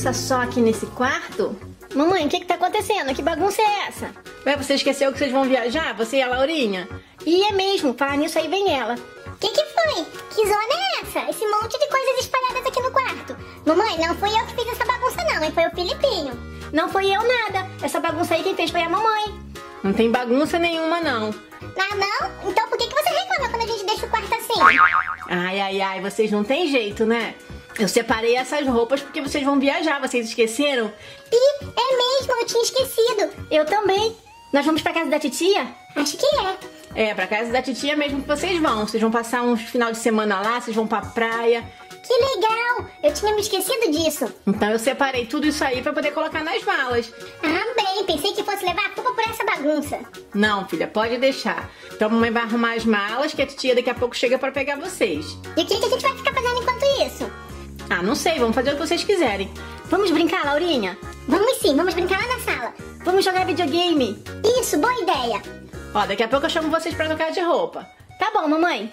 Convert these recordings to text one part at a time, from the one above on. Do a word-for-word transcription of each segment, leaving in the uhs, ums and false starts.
bagunça só aqui nesse quarto? Mamãe, o que que tá acontecendo? Que bagunça é essa? Ué, você esqueceu que vocês vão viajar? Você e a Laurinha? E é mesmo, falar nisso aí vem ela. Que que foi? Que zona é essa? Esse monte de coisas espalhadas aqui no quarto. Mamãe, não fui eu que fiz essa bagunça não, hein? Foi o Filipinho. Não foi eu nada. Essa bagunça aí quem fez foi a mamãe. Não tem bagunça nenhuma não. Ah, não? Então por que que você reclama quando a gente deixa o quarto assim? Ai, ai, ai, vocês não tem jeito, né? Eu separei essas roupas porque vocês vão viajar, vocês esqueceram? Ih, é mesmo, eu tinha esquecido. Eu também. Nós vamos pra casa da titia? Acho que é. É, pra casa da titia mesmo que vocês vão. Vocês vão passar uns final de semana lá, vocês vão pra praia. Que legal! Eu tinha me esquecido disso. Então eu separei tudo isso aí pra poder colocar nas malas. Ah, bem, pensei que fosse levar a culpa por essa bagunça. Não, filha, pode deixar. Então a mamãe vai arrumar as malas que a titia daqui a pouco chega pra pegar vocês. E o que que a gente vai ficar fazendo enquanto isso? Ah, não sei, vamos fazer o que vocês quiserem. Vamos brincar, Laurinha? Vamos sim, vamos brincar lá na sala. Vamos jogar videogame? Isso, boa ideia. Ó, daqui a pouco eu chamo vocês pra trocar de roupa. Tá bom, mamãe.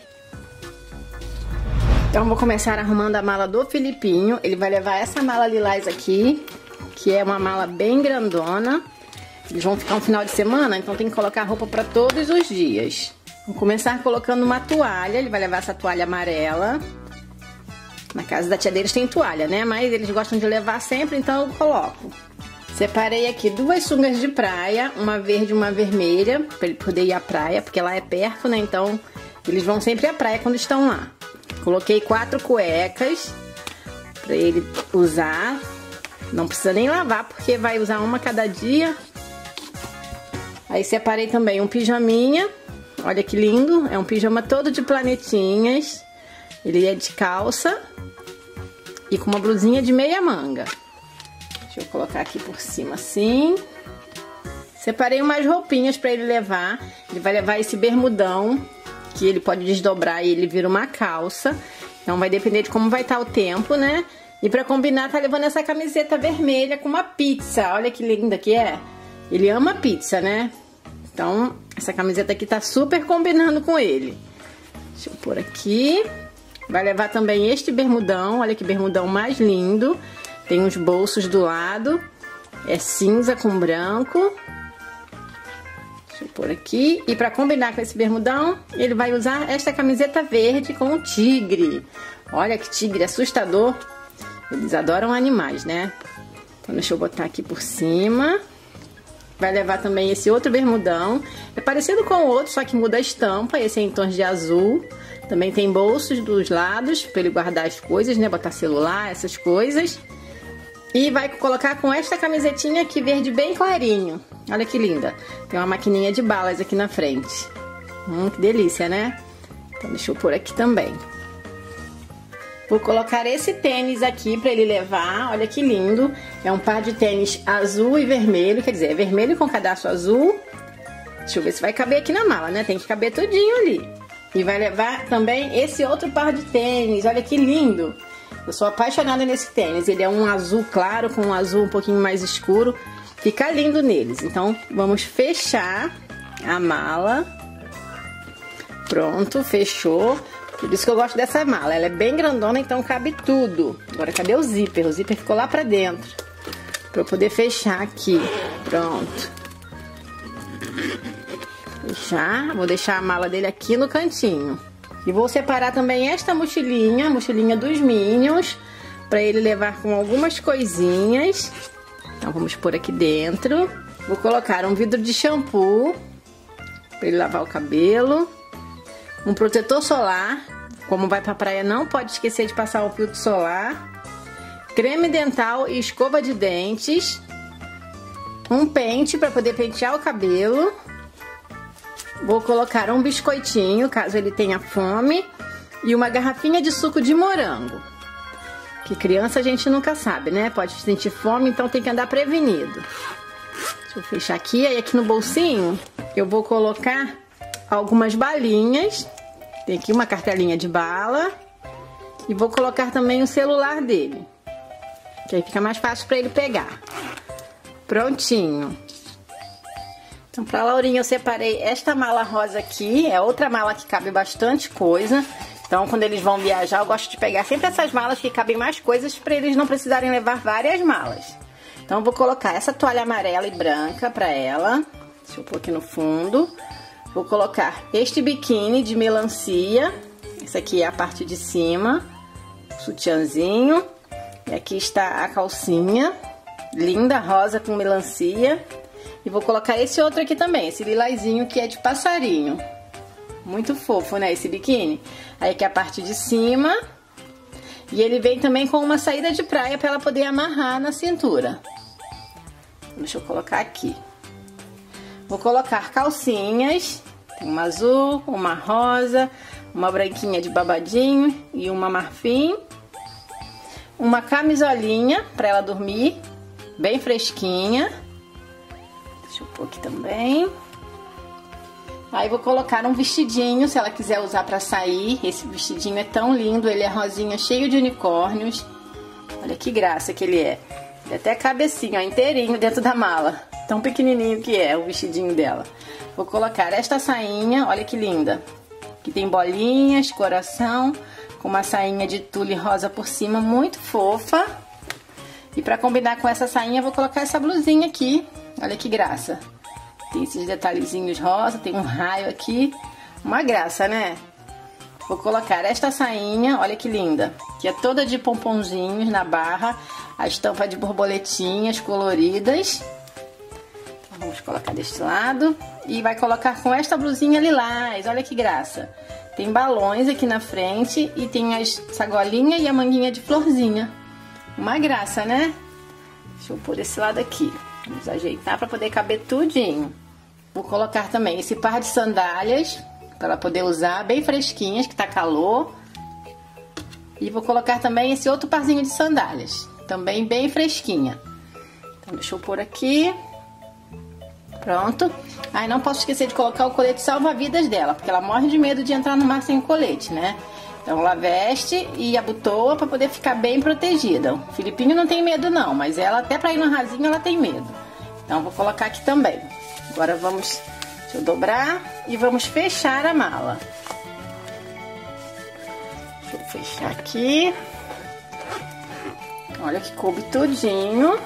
Então vou começar arrumando a mala do Filipinho. Ele vai levar essa mala lilás aqui, que é uma mala bem grandona. Eles vão ficar um final de semana, então tem que colocar roupa pra todos os dias. Vou começar colocando uma toalha. Ele vai levar essa toalha amarela. Na casa da tia deles tem toalha, né? Mas eles gostam de levar sempre, então eu coloco. Separei aqui duas sungas de praia, uma verde e uma vermelha, pra ele poder ir à praia, porque lá é perto, né? Então eles vão sempre à praia quando estão lá. Coloquei quatro cuecas pra ele usar. Não precisa nem lavar, porque vai usar uma cada dia. Aí separei também um pijaminha. Olha que lindo, é um pijama todo de planetinhas. Ele é de calça e com uma blusinha de meia manga. Deixa eu colocar aqui por cima assim. Separei umas roupinhas pra ele levar. Ele vai levar esse bermudão, que ele pode desdobrar e ele vira uma calça. Então vai depender de como vai estar o tempo, né? E pra combinar, tá levando essa camiseta vermelha com uma pizza. Olha que linda que é. Ele ama pizza, né? Então, essa camiseta aqui tá super combinando com ele. Deixa eu pôr aqui. Vai levar também este bermudão. Olha que bermudão mais lindo. Tem uns bolsos do lado. É cinza com branco. Deixa eu pôr aqui. E pra combinar com esse bermudão, ele vai usar esta camiseta verde com um tigre. Olha que tigre assustador. Eles adoram animais, né? Então deixa eu botar aqui por cima. Vai levar também esse outro bermudão. É parecido com o outro, só que muda a estampa. Esse é em tons de azul. Também tem bolsos dos lados para ele guardar as coisas, né? Botar celular, essas coisas. E vai colocar com esta camisetinha aqui verde bem clarinho. Olha que linda. Tem uma maquininha de balas aqui na frente. Hum, que delícia, né? Então deixa eu pôr aqui também. Vou colocar esse tênis aqui para ele levar. Olha que lindo. É um par de tênis azul e vermelho. Quer dizer, é vermelho com cadastro azul. Deixa eu ver se vai caber aqui na mala, né? Tem que caber tudinho ali. E vai levar também esse outro par de tênis. Olha que lindo. Eu sou apaixonada nesse tênis. Ele é um azul claro com um azul um pouquinho mais escuro. Fica lindo neles. Então, vamos fechar a mala. Pronto, fechou. Por isso que eu gosto dessa mala. Ela é bem grandona, então cabe tudo. Agora, cadê o zíper? O zíper ficou lá pra dentro. Pra eu poder fechar aqui. Pronto. Fechar. Vou deixar a mala dele aqui no cantinho. E vou separar também esta mochilinha, a mochilinha dos Minions, pra ele levar com algumas coisinhas. Então, vamos pôr aqui dentro. Vou colocar um vidro de shampoo pra ele lavar o cabelo. Um protetor solar. Como vai pra praia, não pode esquecer de passar o filtro solar. Creme dental e escova de dentes. Um pente para poder pentear o cabelo. Vou colocar um biscoitinho, caso ele tenha fome. E uma garrafinha de suco de morango. Que criança a gente nunca sabe, né? Pode sentir fome, então tem que andar prevenido. Deixa eu fechar aqui. Aí aqui no bolsinho eu vou colocar algumas balinhas. Tem aqui uma cartelinha de bala. E vou colocar também o celular dele. Que aí fica mais fácil para ele pegar. Prontinho. Então, pra Laurinha eu separei esta mala rosa aqui. É outra mala que cabe bastante coisa. Então, quando eles vão viajar, eu gosto de pegar sempre essas malas que cabem mais coisas para eles não precisarem levar várias malas. Então, eu vou colocar essa toalha amarela e branca para ela. Deixa eu pôr aqui no fundo. Vou colocar este biquíni de melancia. Essa aqui é a parte de cima. Sutiãzinho. E aqui está a calcinha. Linda, rosa com melancia. E vou colocar esse outro aqui também, esse lilazinho que é de passarinho. Muito fofo, né, esse biquíni. Aí aqui é a parte de cima. E ele vem também com uma saída de praia para ela poder amarrar na cintura. Deixa eu colocar aqui. Vou colocar calcinhas. Tem uma azul, uma rosa, uma branquinha de babadinho e uma marfim. Uma camisolinha para ela dormir, bem fresquinha. Deixa eu pôr aqui também. Aí vou colocar um vestidinho, se ela quiser usar pra sair. Esse vestidinho é tão lindo, ele é rosinha, cheio de unicórnios. Olha que graça que ele é. Ele até cabe assim, ó, inteirinho dentro da mala. Tão pequenininho que é o vestidinho dela. Vou colocar esta sainha, olha que linda. Que tem bolinhas, coração, com uma sainha de tule rosa por cima, muito fofa. E pra combinar com essa sainha, vou colocar essa blusinha aqui. Olha que graça. Tem esses detalhezinhos rosa, tem um raio aqui. Uma graça, né? Vou colocar esta sainha, olha que linda. Que é toda de pomponzinhos na barra. A estampa de borboletinhas coloridas. Então, vamos colocar deste lado. E vai colocar com esta blusinha lilás, olha que graça. Tem balões aqui na frente e tem as sagolinha e a manguinha de florzinha. Uma graça, né? Deixa eu pôr esse lado aqui. Vamos ajeitar para poder caber tudinho. Vou colocar também esse par de sandálias para ela poder usar, bem fresquinhas, que tá calor. E vou colocar também esse outro parzinho de sandálias, também bem fresquinha. Então deixa eu pôr aqui. Pronto. Aí não posso esquecer de colocar o colete salva-vidas dela, porque ela morre de medo de entrar no mar sem o colete, né? Então ela veste e abotoa para poder ficar bem protegida. O Filipinho não tem medo não, mas ela até para ir no rasinho ela tem medo. Então vou colocar aqui também. Agora vamos, deixa eu dobrar e vamos fechar a mala. Deixa eu fechar aqui. Olha que coube tudinho.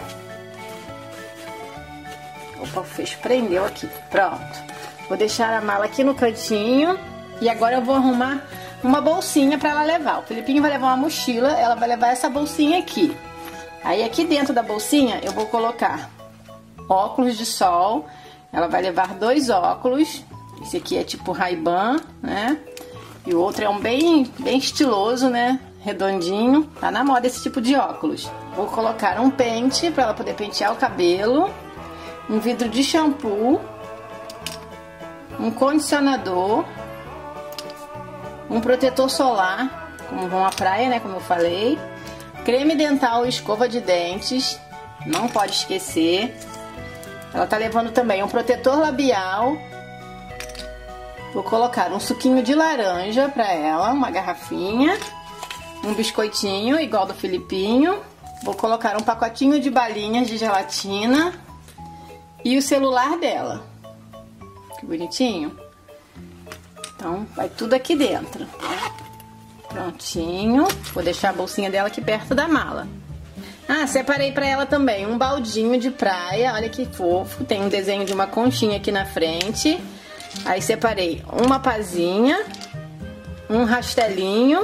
Opa, o fecho prendeu aqui. Pronto. Vou deixar a mala aqui no cantinho e agora eu vou arrumar uma bolsinha para ela levar. O Filipinho vai levar uma mochila, ela vai levar essa bolsinha aqui. Aí aqui dentro da bolsinha eu vou colocar óculos de sol. Ela vai levar dois óculos. Esse aqui é tipo Ray-Ban, né? E o outro é um bem, bem estiloso, né? Redondinho. Tá na moda esse tipo de óculos. Vou colocar um pente para ela poder pentear o cabelo. Um vidro de shampoo. Um condicionador. Um protetor solar, como vão à praia, né, como eu falei. Creme dental e escova de dentes, não pode esquecer. Ela tá levando também um protetor labial. Vou colocar um suquinho de laranja pra ela, uma garrafinha. Um biscoitinho, igual do Filipinho. Vou colocar um pacotinho de balinhas de gelatina. E o celular dela. Que bonitinho. Então, vai tudo aqui dentro. Prontinho. Vou deixar a bolsinha dela aqui perto da mala. Ah, separei pra ela também um baldinho de praia. Olha que fofo. Tem um desenho de uma conchinha aqui na frente. Aí separei uma pazinha, um rastelinho,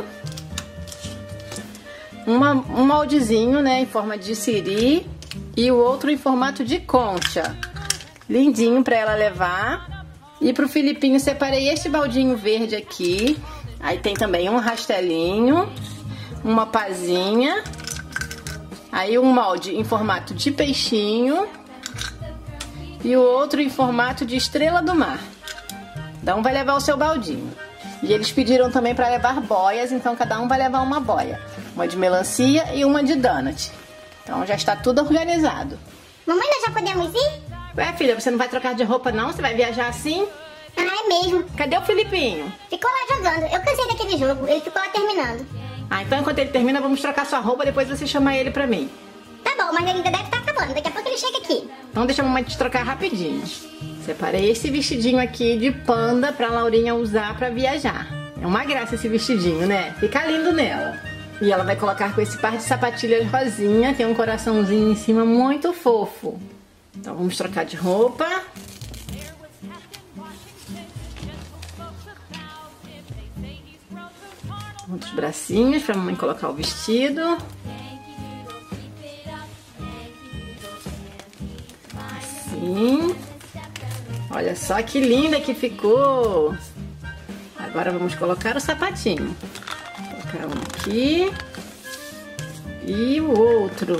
uma, um moldezinho, né, em forma de siri e o outro em formato de concha. Lindinho pra ela levar. E pro Filipinho separei este baldinho verde aqui. Aí tem também um rastelinho, uma pazinha, aí um molde em formato de peixinho e o outro em formato de estrela do mar. Então vai levar o seu baldinho. E eles pediram também para levar boias, então cada um vai levar uma boia. Uma de melancia e uma de donut. Então já está tudo organizado. Mamãe, nós já podemos ir? Ué, filha, você não vai trocar de roupa não? Você vai viajar assim? Ah, é mesmo. Cadê o Filipinho? Ficou lá jogando. Eu cansei daquele jogo. Ele ficou lá terminando. Ah, então enquanto ele termina, vamos trocar sua roupa, depois você chama ele pra mim. Tá bom, mas ele ainda deve estar acabando. Daqui a pouco ele chega aqui. Então deixa a mamãe te trocar rapidinho. Separei esse vestidinho aqui de panda pra Laurinha usar pra viajar. É uma graça esse vestidinho, né? Fica lindo nela. E ela vai colocar com esse par de sapatilhas rosinha, tem um coraçãozinho em cima muito fofo. Então vamos trocar de roupa. Outros bracinhos pra mamãe colocar o vestido. Assim. Olha só que linda que ficou. Agora vamos colocar o sapatinho. Vou colocar um aqui. E o outro.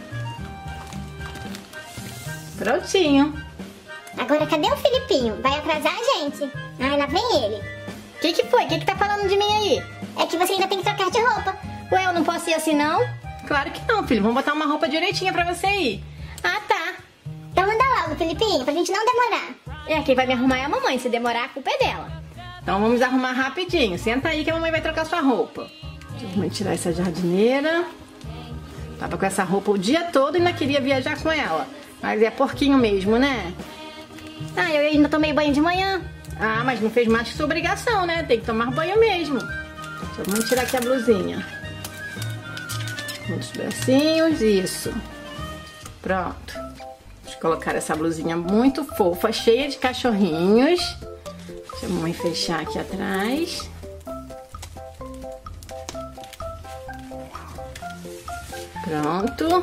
Prontinho. Agora cadê o Filipinho? Vai atrasar a gente. Ai, lá vem ele. O que que foi? O que que tá falando de mim aí? É que você ainda tem que trocar de roupa. Ué, eu não posso ir assim não? Claro que não, filho. Vamos botar uma roupa direitinha pra você ir. Ah, tá. Então anda logo, Filipinho, pra gente não demorar. É, quem vai me arrumar é a mamãe. Se demorar, a culpa é dela. Então vamos arrumar rapidinho. Senta aí que a mamãe vai trocar sua roupa. Vamos tirar essa jardineira. Tava com essa roupa o dia todo e ainda queria viajar com ela. Mas é porquinho mesmo, né? Ah, eu ainda tomei banho de manhã. Ah, mas não fez mais que sua obrigação, né? Tem que tomar banho mesmo. Então, vamos tirar aqui a blusinha. Muitos bracinhos, isso. Pronto. Vamos colocar essa blusinha muito fofa, cheia de cachorrinhos. Deixa a mamãe fechar aqui atrás. Pronto.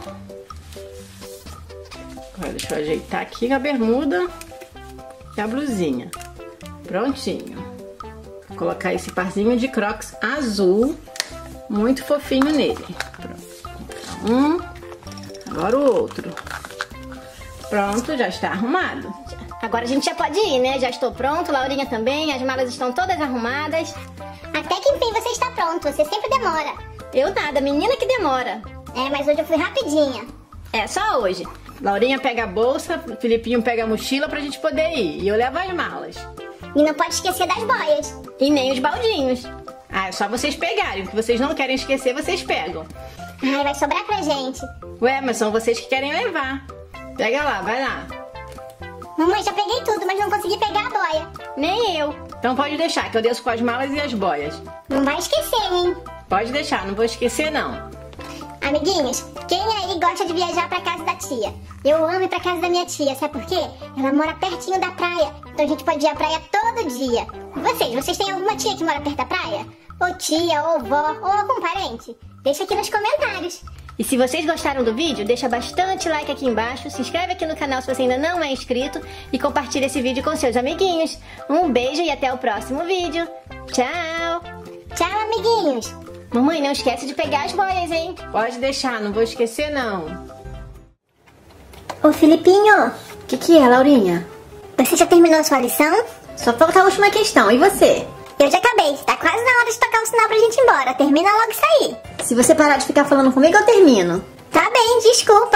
Agora deixa eu ajeitar aqui a bermuda e a blusinha. Prontinho. Vou colocar esse parzinho de crocs azul, muito fofinho nele. Pronto. Um. Agora o outro. Pronto, já está arrumado. Agora a gente já pode ir, né? Já estou pronto, Laurinha também, as malas estão todas arrumadas. Até que enfim você está pronto, você sempre demora. Eu nada, menina que demora. É, mas hoje eu fui rapidinha. É, só hoje. Laurinha pega a bolsa, Filipinho pega a mochila pra gente poder ir. E eu levo as malas. E não pode esquecer das boias. E nem os baldinhos. Ah, é só vocês pegarem. O que vocês não querem esquecer, vocês pegam. Ai, vai sobrar pra gente. Ué, mas são vocês que querem levar. Pega lá, vai lá. Mamãe, já peguei tudo, mas não consegui pegar a boia. Nem eu. Então pode deixar, que eu desço com as malas e as boias. Não vai esquecer, hein? Pode deixar, não vou esquecer não. Amiguinhos, quem aí gosta de viajar pra casa da tia? Eu amo ir pra casa da minha tia, sabe por quê? Ela mora pertinho da praia, então a gente pode ir à praia todo dia. E vocês, vocês têm alguma tia que mora perto da praia? Ou tia, ou vó, ou algum parente? Deixa aqui nos comentários. E se vocês gostaram do vídeo, deixa bastante like aqui embaixo, se inscreve aqui no canal se você ainda não é inscrito e compartilha esse vídeo com seus amiguinhos. Um beijo e até o próximo vídeo. Tchau! Tchau, amiguinhos! Mamãe, não esquece de pegar as boias, hein? Pode deixar, não vou esquecer não. Ô, Filipinho, O que que é, Laurinha? você já terminou a sua lição? Só falta a última questão, e você? Eu já acabei, tá quase na hora de tocar o sinal pra gente ir embora. Termina logo isso aí. Se você parar de ficar falando comigo, eu termino. Tá bem, desculpa.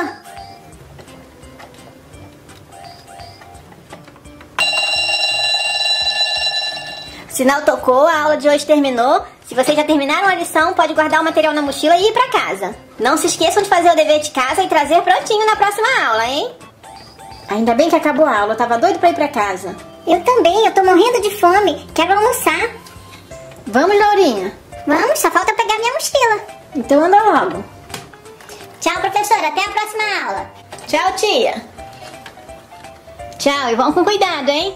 O sinal tocou, a aula de hoje terminou. Se vocês já terminaram a lição, pode guardar o material na mochila e ir pra casa. Não se esqueçam de fazer o dever de casa e trazer prontinho na próxima aula, hein? Ainda bem que acabou a aula, eu tava doido pra ir pra casa. Eu também, eu tô morrendo de fome. Quero almoçar. Vamos, Laurinha? Vamos, só falta pegar minha mochila. Então anda logo. Tchau, professora. Até a próxima aula. Tchau, tia. Tchau, e vão com cuidado, hein?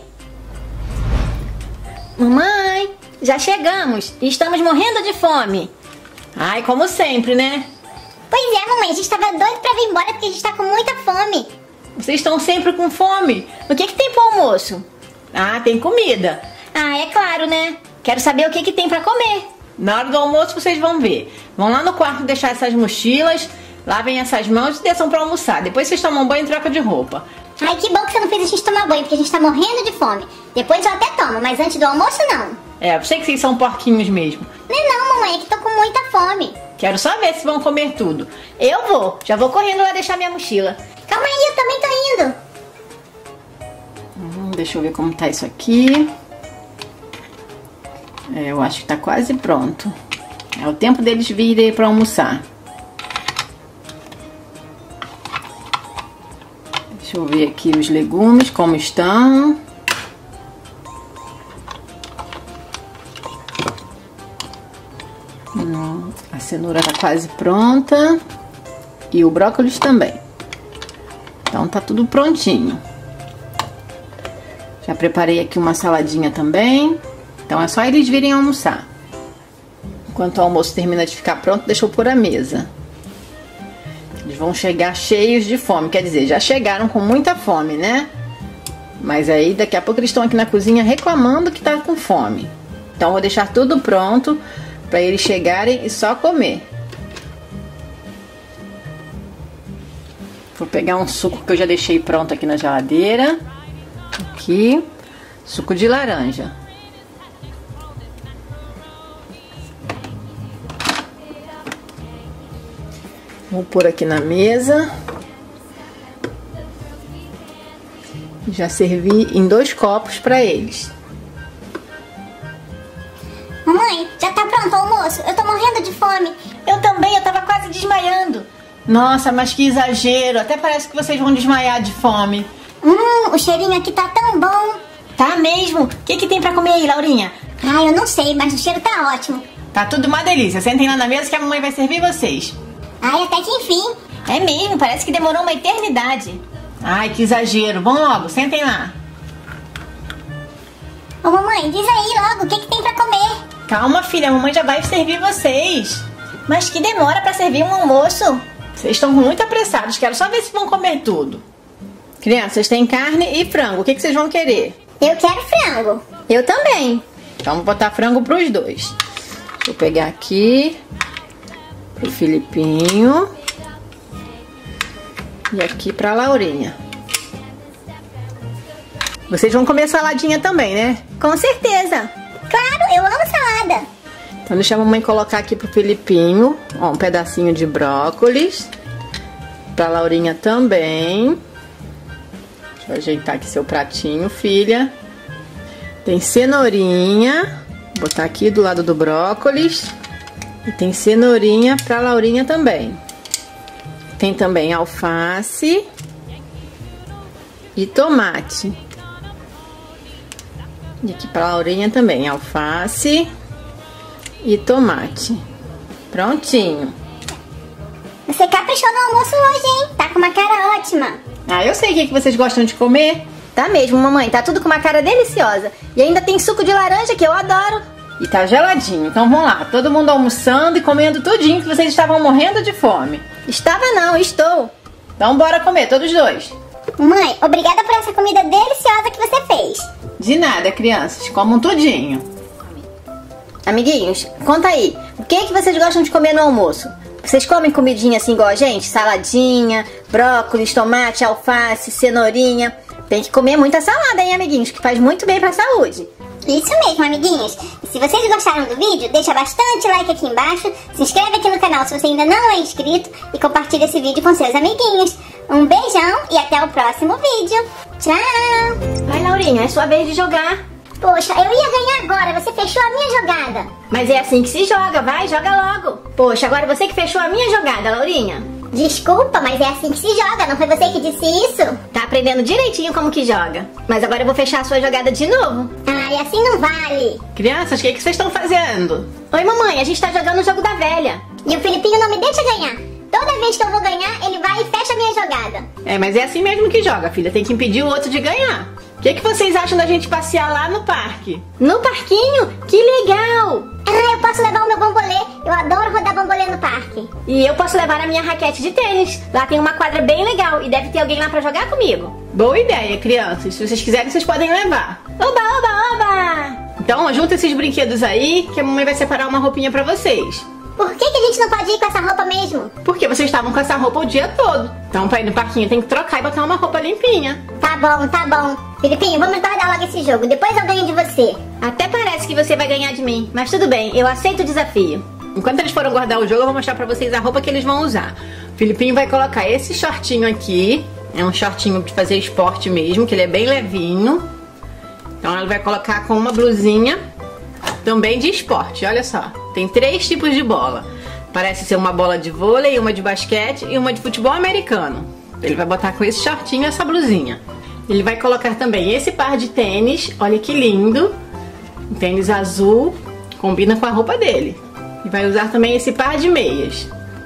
Mamãe, já chegamos e estamos morrendo de fome. Ai, como sempre, né? Pois é, mamãe. A gente tava doido pra vir embora porque a gente tá com muita fome. Vocês estão sempre com fome. O que que tem pro almoço? Ah, tem comida. Ah, é claro, né? Quero saber o que que tem pra comer. Na hora do almoço vocês vão ver. Vão lá no quarto deixar essas mochilas, lavem essas mãos e desçam pra almoçar. Depois vocês tomam banho e trocam de roupa. Ai, que bom que você não fez a gente tomar banho, porque a gente tá morrendo de fome. Depois eu até tomo, mas antes do almoço não. É, eu sei que vocês são porquinhos mesmo. Não é não, mamãe, é que tô com muita fome. Quero só ver se vão comer tudo. Eu vou, já vou correndo lá deixar minha mochila. Calma aí, eu também tô indo. Hum, deixa eu ver como tá isso aqui. É, eu acho que tá quase pronto. É o tempo deles virem pra almoçar. Deixa eu ver aqui os legumes, como estão. Hum, a cenoura tá quase pronta. E o brócolis também. Então tá tudo prontinho. Já preparei aqui uma saladinha também. Então é só eles virem almoçar. Enquanto o almoço termina de ficar pronto, deixa eu pôr a mesa. Eles vão chegar cheios de fome. Quer dizer, já chegaram com muita fome, né? Mas aí daqui a pouco eles estão aqui na cozinha reclamando que tá com fome. Então eu vou deixar tudo pronto para eles chegarem e só comer. Vou pegar um suco que eu já deixei pronto aqui na geladeira. Aqui, suco de laranja. Vou pôr aqui na mesa. Já servi em dois copos para eles. Mamãe, já tá pronto o almoço? Eu tô morrendo de fome. Eu também, eu tava quase desmaiando. Nossa, mas que exagero. Até parece que vocês vão desmaiar de fome. Hum, o cheirinho aqui tá tão bom. Tá mesmo? O que que tem pra comer aí, Laurinha? Ah, eu não sei, mas o cheiro tá ótimo. Tá tudo uma delícia. Sentem lá na mesa que a mamãe vai servir vocês. Ai, até que enfim. É mesmo, parece que demorou uma eternidade. Ai, que exagero. Vão logo, sentem lá. Ô mamãe, diz aí logo, o que que tem pra comer? Calma, filha, a mamãe já vai servir vocês. Mas que demora pra servir um almoço. Vocês estão muito apressados, quero só ver se vão comer tudo. Crianças, tem carne e frango, o que que vocês vão querer? Eu quero frango. Eu também. Então vou botar frango pros dois. Vou pegar aqui pro Filipinho e aqui pra Laurinha. Vocês vão comer saladinha também, né? Com certeza. Claro, eu amo salada. Então deixa a mamãe colocar aqui pro Filipinho, ó, um pedacinho de brócolis. Pra Laurinha também. Deixa eu ajeitar aqui seu pratinho, filha. Tem cenourinha. Vou botar aqui do lado do brócolis. E tem cenourinha pra Laurinha também. Tem também alface e tomate. E aqui pra Laurinha também, alface e tomate. Prontinho. Você caprichou no almoço hoje, hein? Tá com uma cara ótima. Ah, eu sei o que que vocês gostam de comer. Tá mesmo, mamãe. Tá tudo com uma cara deliciosa. E ainda tem suco de laranja que eu adoro. E tá geladinho. Então vamos lá. Todo mundo almoçando e comendo tudinho que vocês estavam morrendo de fome. Estava não, estou. Então bora comer, todos dois. Mãe, obrigada por essa comida deliciosa que você fez. De nada, crianças. Comam tudinho. Amiguinhos, conta aí. O que é que vocês gostam de comer no almoço? Vocês comem comidinha assim igual a gente? Saladinha, brócolis, tomate, alface, cenourinha. Tem que comer muita salada, hein, amiguinhos? Que faz muito bem pra saúde. Isso mesmo, amiguinhos. E se vocês gostaram do vídeo, deixa bastante like aqui embaixo, se inscreve aqui no canal se você ainda não é inscrito e compartilha esse vídeo com seus amiguinhos. Um beijão e até o próximo vídeo. Tchau! Vai, Laurinha, é sua vez de jogar. Poxa, eu ia ganhar agora, você fechou a minha jogada. Mas é assim que se joga, vai, joga logo. Poxa, agora você que fechou a minha jogada, Laurinha. Desculpa, mas é assim que se joga, não foi você que disse isso? Tá aprendendo direitinho como que joga. Mas agora eu vou fechar a sua jogada de novo. Ai, assim não vale. Crianças, o que que vocês estão fazendo? Oi, mamãe, a gente tá jogando o jogo da velha. E o Filipinho não me deixa ganhar. Toda vez que eu vou ganhar, ele vai e fecha a minha jogada. É, mas é assim mesmo que joga, filha. Tem que impedir o outro de ganhar. O que que vocês acham da gente passear lá no parque? No parquinho? Que legal! Ah, eu posso levar o meu bambolê. Eu adoro rodar bambolê no parque. E eu posso levar a minha raquete de tênis. Lá tem uma quadra bem legal e deve ter alguém lá pra jogar comigo. Boa ideia, crianças. Se vocês quiserem, vocês podem levar. Oba, oba, oba! Então, junta esses brinquedos aí, que a mamãe vai separar uma roupinha pra vocês. Por que que a gente não pode ir com essa roupa mesmo? Porque vocês estavam com essa roupa o dia todo. Então, pra ir no parquinho, tem que trocar e botar uma roupa limpinha. Tá bom, tá bom. Filipinho, vamos guardar logo esse jogo. Depois eu ganho de você. Até parece que você vai ganhar de mim, mas tudo bem, eu aceito o desafio. Enquanto eles foram guardar o jogo, eu vou mostrar pra vocês a roupa que eles vão usar. O Filipinho vai colocar esse shortinho aqui. É um shortinho de fazer esporte mesmo, que ele é bem levinho. Então ele vai colocar com uma blusinha também de esporte, olha só. Tem três tipos de bola. Parece ser uma bola de vôlei, uma de basquete e uma de futebol americano. Ele vai botar com esse shortinho e essa blusinha. Ele vai colocar também esse par de tênis, olha que lindo. Um tênis azul, combina com a roupa dele. E vai usar também esse par de meias.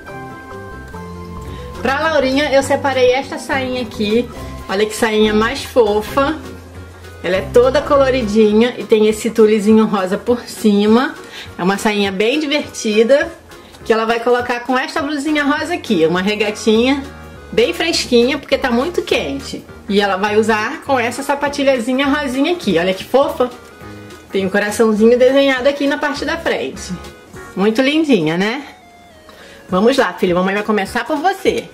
Pra Laurinha eu separei esta sainha aqui. Olha que sainha mais fofa. Ela é toda coloridinha e tem esse tulezinho rosa por cima. É uma sainha bem divertida, que ela vai colocar com esta blusinha rosa aqui. Uma regatinha bem fresquinha, porque tá muito quente. E ela vai usar com essa sapatilhazinha rosinha aqui. Olha que fofa. Tem um coraçãozinho desenhado aqui na parte da frente. Muito lindinha, né? Vamos lá, filha. Mamãe vai começar por você.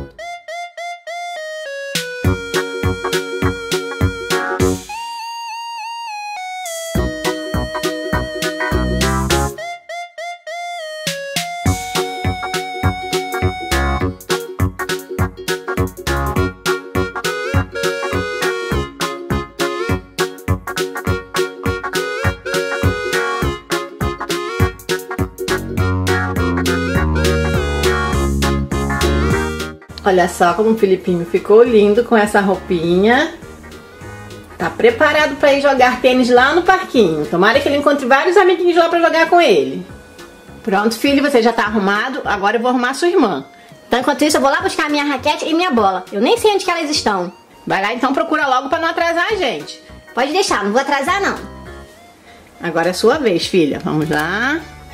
Olha só como o Filipinho ficou lindo com essa roupinha. Tá preparado para ir jogar tênis lá no parquinho. Tomara que ele encontre vários amiguinhos lá para jogar com ele. Pronto, filho, você já tá arrumado. Agora eu vou arrumar sua irmã. Então, enquanto isso, eu vou lá buscar a minha raquete e minha bola. Eu nem sei onde que elas estão. Vai lá então, procura logo para não atrasar a gente. Pode deixar, não vou atrasar não. Agora é sua vez, filha. Vamos lá.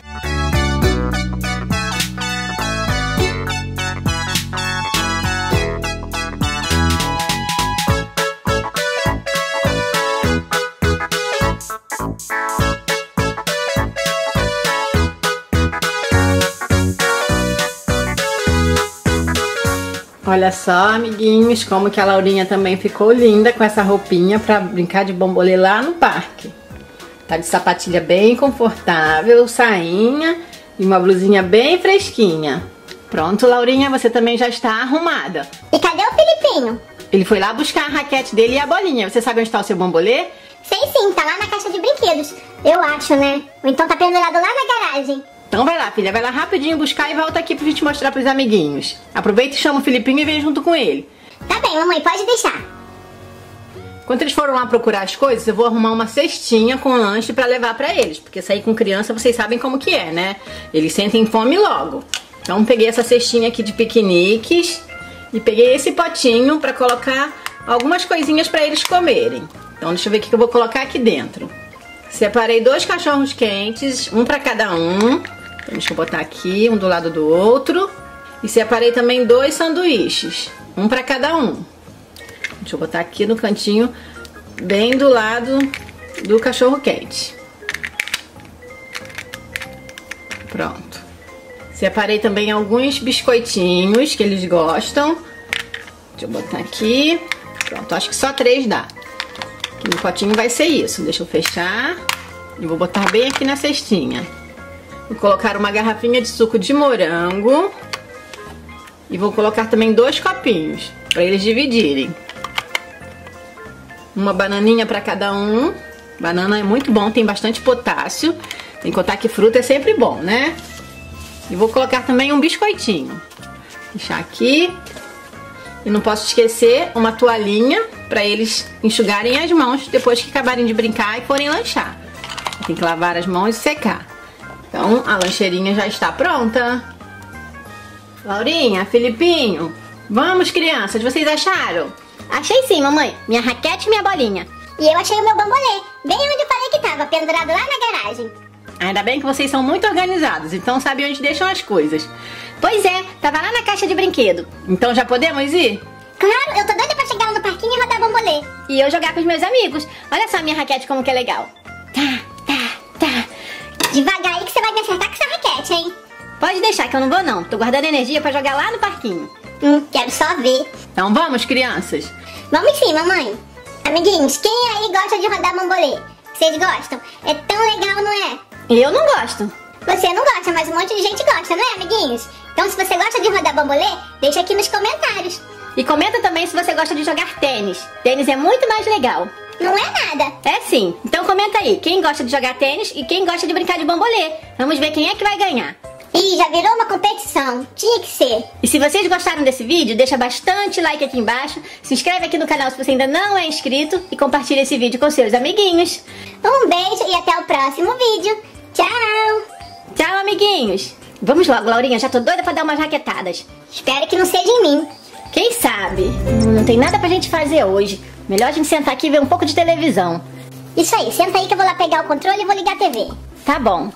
Olha só, amiguinhos, como que a Laurinha também ficou linda com essa roupinha pra brincar de bambolê lá no parque. Tá de sapatilha bem confortável, sainha e uma blusinha bem fresquinha. Pronto, Laurinha, você também já está arrumada. E cadê o Filipinho? Ele foi lá buscar a raquete dele e a bolinha. Você sabe onde está o seu bambolê? Sei sim, tá lá na caixa de brinquedos. Eu acho, né? Ou então tá pendurado lá na garagem. Então vai lá, filha, vai lá rapidinho buscar e volta aqui pra gente mostrar pros amiguinhos. Aproveita e chama o Filipinho e vem junto com ele. Tá bem, mamãe, pode deixar. Enquanto eles foram lá procurar as coisas, eu vou arrumar uma cestinha com lanche pra levar pra eles. Porque sair com criança, vocês sabem como que é, né? Eles sentem fome logo. Então peguei essa cestinha aqui de piqueniques e peguei esse potinho pra colocar algumas coisinhas pra eles comerem. Então deixa eu ver o que eu vou colocar aqui dentro. Separei dois cachorros quentes, um pra cada um. Deixa eu botar aqui, um do lado do outro. E separei também dois sanduíches, um pra cada um. Deixa eu botar aqui no cantinho, bem do lado do cachorro quente. Pronto. Separei também alguns biscoitinhos que eles gostam. Deixa eu botar aqui. Pronto, acho que só três dá. Aqui no potinho vai ser isso. Deixa eu fechar. E vou botar bem aqui na cestinha. Vou colocar uma garrafinha de suco de morango. E vou colocar também dois copinhos, para eles dividirem. Uma bananinha para cada um. Banana é muito bom, tem bastante potássio. Tem que contar que fruta é sempre bom, né? E vou colocar também um biscoitinho. Deixar aqui. E não posso esquecer uma toalhinha para eles enxugarem as mãos depois que acabarem de brincar e forem lanchar. Tem que lavar as mãos e secar. Então a lancheirinha já está pronta. Laurinha, Filipinho, vamos crianças, vocês acharam? Achei sim, mamãe. Minha raquete e minha bolinha. E eu achei o meu bambolê, bem onde eu falei que tava, pendurado lá na garagem. Ainda bem que vocês são muito organizados, então sabem onde deixam as coisas. Pois é, tava lá na caixa de brinquedo. Então já podemos ir? Claro, eu tô doida pra chegar lá no parquinho e rodar bambolê. E eu jogar com os meus amigos. Olha só a minha raquete como que é legal. Tá, tá, tá. Devagar aí que você vai me acertar com essa raquete, hein? Pode deixar que eu não vou não. Tô guardando energia pra jogar lá no parquinho. Hum, quero só ver. Então vamos, crianças. Vamos sim, mamãe. Amiguinhos, quem aí gosta de rodar bambolê? Vocês gostam? É tão legal, não é? Eu não gosto. Você não gosta, mas um monte de gente gosta, não é, amiguinhos? Então se você gosta de rodar bambolê, deixa aqui nos comentários. E comenta também se você gosta de jogar tênis. Tênis é muito mais legal. Não é nada. É sim. Então comenta aí, quem gosta de jogar tênis e quem gosta de brincar de bambolê. Vamos ver quem é que vai ganhar. Ih, já virou uma competição. Tinha que ser. E se vocês gostaram desse vídeo, deixa bastante like aqui embaixo. Se inscreve aqui no canal se você ainda não é inscrito. E compartilha esse vídeo com seus amiguinhos. Um beijo e até o próximo vídeo. Tchau! Tchau, amiguinhos. Vamos logo, Laurinha, já tô doida pra dar umas raquetadas. Espero que não seja em mim. Quem sabe? Não tem nada pra gente fazer hoje. Melhor a gente sentar aqui e ver um pouco de televisão. Isso aí, senta aí que eu vou lá pegar o controle e vou ligar a T V. Tá bom.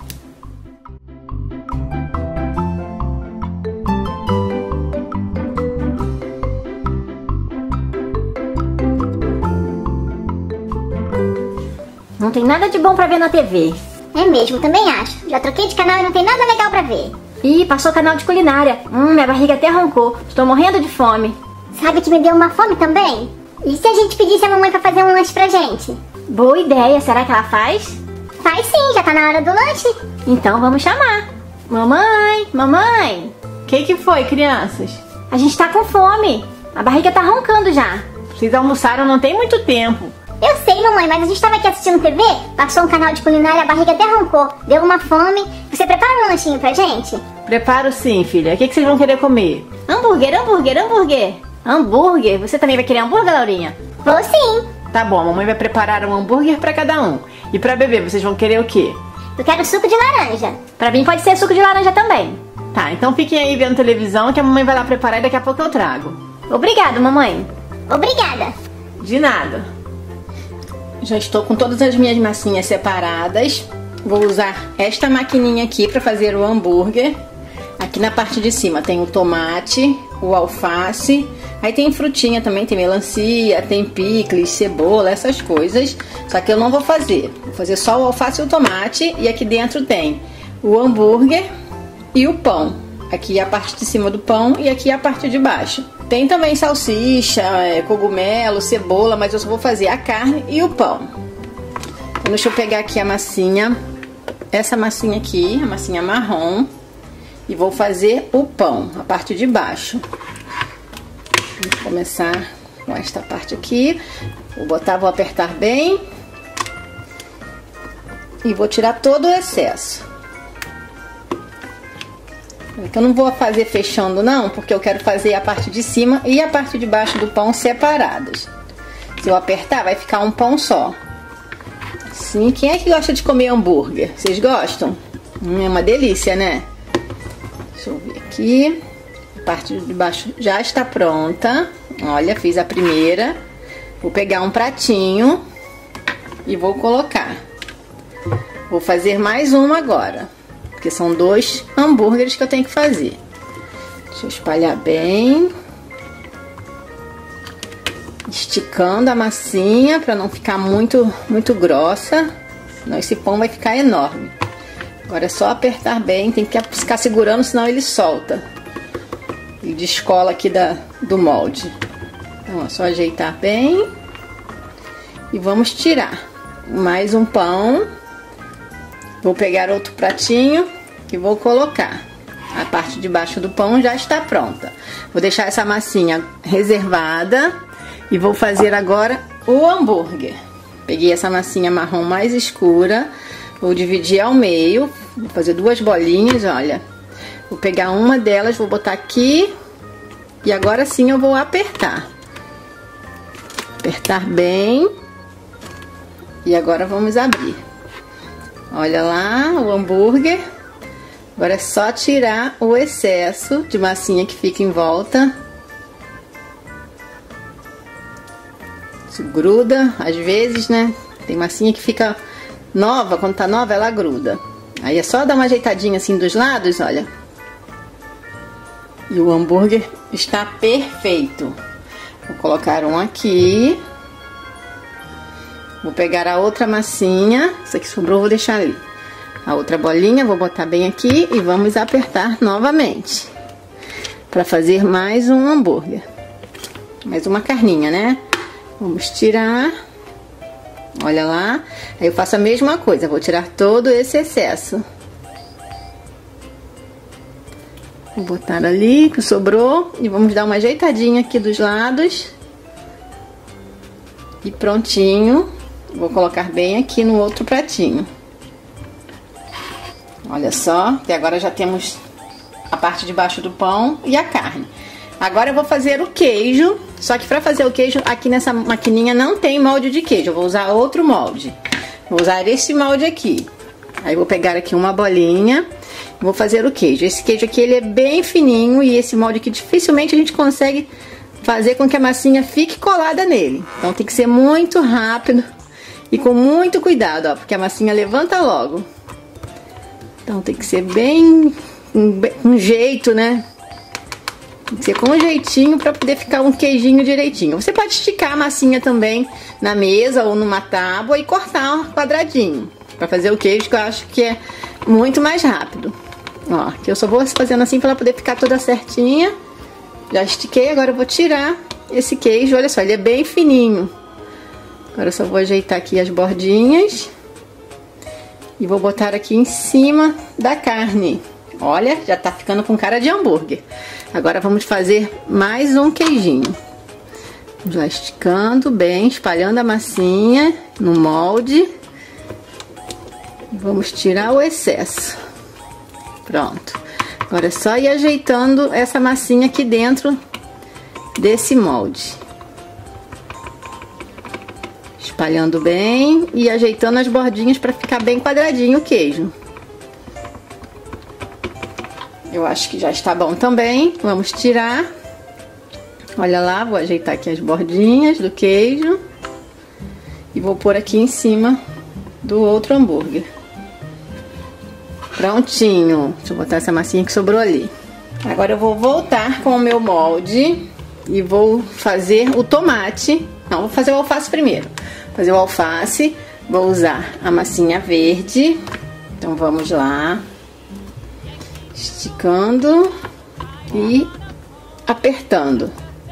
Não tem nada de bom pra ver na T V. É mesmo, também acho. Já troquei de canal e não tem nada legal pra ver. Ih, passou o canal de culinária. Hum, minha barriga até roncou. Estou morrendo de fome. Sabe que me deu uma fome também? E se a gente pedisse a mamãe pra fazer um lanche pra gente? Boa ideia. Será que ela faz? Faz sim, já tá na hora do lanche. Então vamos chamar. Mamãe, mamãe. O que que foi, crianças? A gente tá com fome. A barriga tá roncando já. Vocês almoçaram não tem muito tempo. Eu sei, mamãe, mas a gente tava aqui assistindo T V, passou um canal de culinária, a barriga até roncou, deu uma fome. Você prepara um lanchinho pra gente? Preparo sim, filha. O que que vocês vão querer comer? Hambúrguer, hambúrguer, hambúrguer. Hambúrguer? Você também vai querer hambúrguer, Laurinha? Vou sim. Tá bom, a mamãe vai preparar um hambúrguer pra cada um. E pra beber, vocês vão querer o quê? Eu quero suco de laranja. Pra mim pode ser suco de laranja também. Tá, então fiquem aí vendo televisão que a mamãe vai lá preparar e daqui a pouco eu trago. Obrigado, mamãe. Obrigada. De nada. Já estou com todas as minhas massinhas separadas. Vou usar esta maquininha aqui para fazer o hambúrguer. Aqui na parte de cima tem o tomate, o alface, aí tem frutinha também, tem melancia, tem picles, cebola, essas coisas. Só que eu não vou fazer, vou fazer só o alface e o tomate. E aqui dentro tem o hambúrguer e o pão. Aqui a parte de cima do pão e aqui a parte de baixo. Tem também salsicha, cogumelo, cebola, mas eu só vou fazer a carne e o pão. Então, deixa eu pegar aqui a massinha, essa massinha aqui, a massinha marrom, e vou fazer o pão, a parte de baixo. Vamos começar com esta parte aqui. Vou botar, vou apertar bem e vou tirar todo o excesso. Então não vou fazer fechando não, porque eu quero fazer a parte de cima e a parte de baixo do pão separadas. Se eu apertar, vai ficar um pão só. Assim, quem é que gosta de comer hambúrguer? Vocês gostam? Hum, é uma delícia, né? Deixa eu ver aqui. A parte de baixo já está pronta. Olha, fiz a primeira. Vou pegar um pratinho e vou colocar. Vou fazer mais uma agora, porque são dois hambúrgueres que eu tenho que fazer. Deixa eu espalhar bem. Esticando a massinha para não ficar muito, muito grossa. Senão esse pão vai ficar enorme. Agora é só apertar bem. Tem que ficar segurando, senão ele solta. E descola aqui da, do molde. Então é só ajeitar bem. E vamos tirar. Mais um pão. Vou pegar outro pratinho e vou colocar. A parte de baixo do pão já está pronta. Vou deixar essa massinha reservada e vou fazer agora o hambúrguer. Peguei essa massinha marrom mais escura, vou dividir ao meio, vou fazer duas bolinhas, olha. Vou pegar uma delas, vou botar aqui e agora sim eu vou apertar. Apertar bem e agora vamos abrir. Olha lá o hambúrguer. Agora é só tirar o excesso de massinha que fica em volta. Isso gruda, às vezes, né? Tem massinha que fica nova, quando tá nova ela gruda. Aí é só dar uma ajeitadinha assim dos lados, olha. E o hambúrguer está perfeito. Vou colocar um aqui. Vou pegar a outra massinha, essa que sobrou vou deixar ali. A outra bolinha vou botar bem aqui e vamos apertar novamente. Para fazer mais um hambúrguer. Mais uma carninha, né? Vamos tirar. Olha lá. Aí eu faço a mesma coisa, vou tirar todo esse excesso. Vou botar ali que sobrou e vamos dar uma ajeitadinha aqui dos lados. E prontinho. Vou colocar bem aqui no outro pratinho. Olha só, até agora já temos a parte de baixo do pão e a carne. Agora eu vou fazer o queijo, só que para fazer o queijo aqui nessa maquininha não tem molde de queijo. Eu vou usar outro molde. Vou usar esse molde aqui. Aí vou pegar aqui uma bolinha vou fazer o queijo. Esse queijo aqui ele é bem fininho e esse molde aqui dificilmente a gente consegue fazer com que a massinha fique colada nele. Então tem que ser muito rápido e com muito cuidado, ó, porque a massinha levanta logo. Então tem que ser bem um, um jeito, né? Tem que ser com um jeitinho para poder ficar um queijinho direitinho. Você pode esticar a massinha também na mesa ou numa tábua e cortar um quadradinho para fazer o queijo, que eu acho que é muito mais rápido. Ó, que eu só vou fazendo assim para ela poder ficar toda certinha. Já estiquei, agora eu vou tirar esse queijo. Olha só, ele é bem fininho. Agora eu só vou ajeitar aqui as bordinhas e vou botar aqui em cima da carne. Olha, já tá ficando com cara de hambúrguer. Agora vamos fazer mais um queijinho. Vamos lá esticando bem, espalhando a massinha no molde. Vamos tirar o excesso. Pronto. Agora é só ir ajeitando essa massinha aqui dentro desse molde. Espalhando bem e ajeitando as bordinhas para ficar bem quadradinho o queijo. Eu acho que já está bom também. Vamos tirar. Olha lá, vou ajeitar aqui as bordinhas do queijo. E vou pôr aqui em cima do outro hambúrguer. Prontinho. Deixa eu botar essa massinha que sobrou ali. Agora eu vou voltar com o meu molde e vou fazer o tomate. Não, vou fazer o alface primeiro. Fazer o alface. Vou usar a massinha verde. Então vamos lá. Esticando e apertando.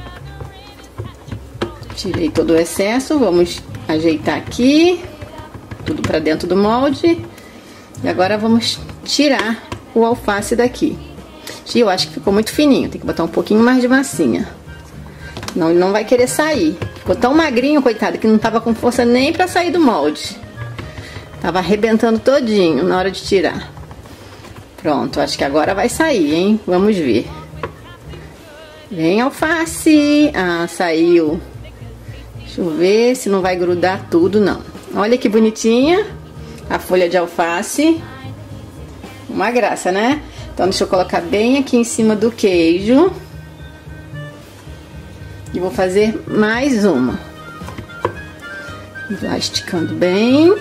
Tirei todo o excesso. Vamos ajeitar aqui. Tudo para dentro do molde. E agora vamos tirar o alface daqui. E eu acho que ficou muito fininho. Tem que botar um pouquinho mais de massinha. Senão ele não vai querer sair. Ficou tão magrinho, coitado, que não tava com força nem pra sair do molde. Tava arrebentando todinho na hora de tirar. Pronto, acho que agora vai sair, hein? Vamos ver. Vem alface. Ah, saiu. Deixa eu ver se não vai grudar tudo, não. Olha que bonitinha a folha de alface. Uma graça, né? Então deixa eu colocar bem aqui em cima do queijo. E vou fazer mais uma. Vai esticando bem.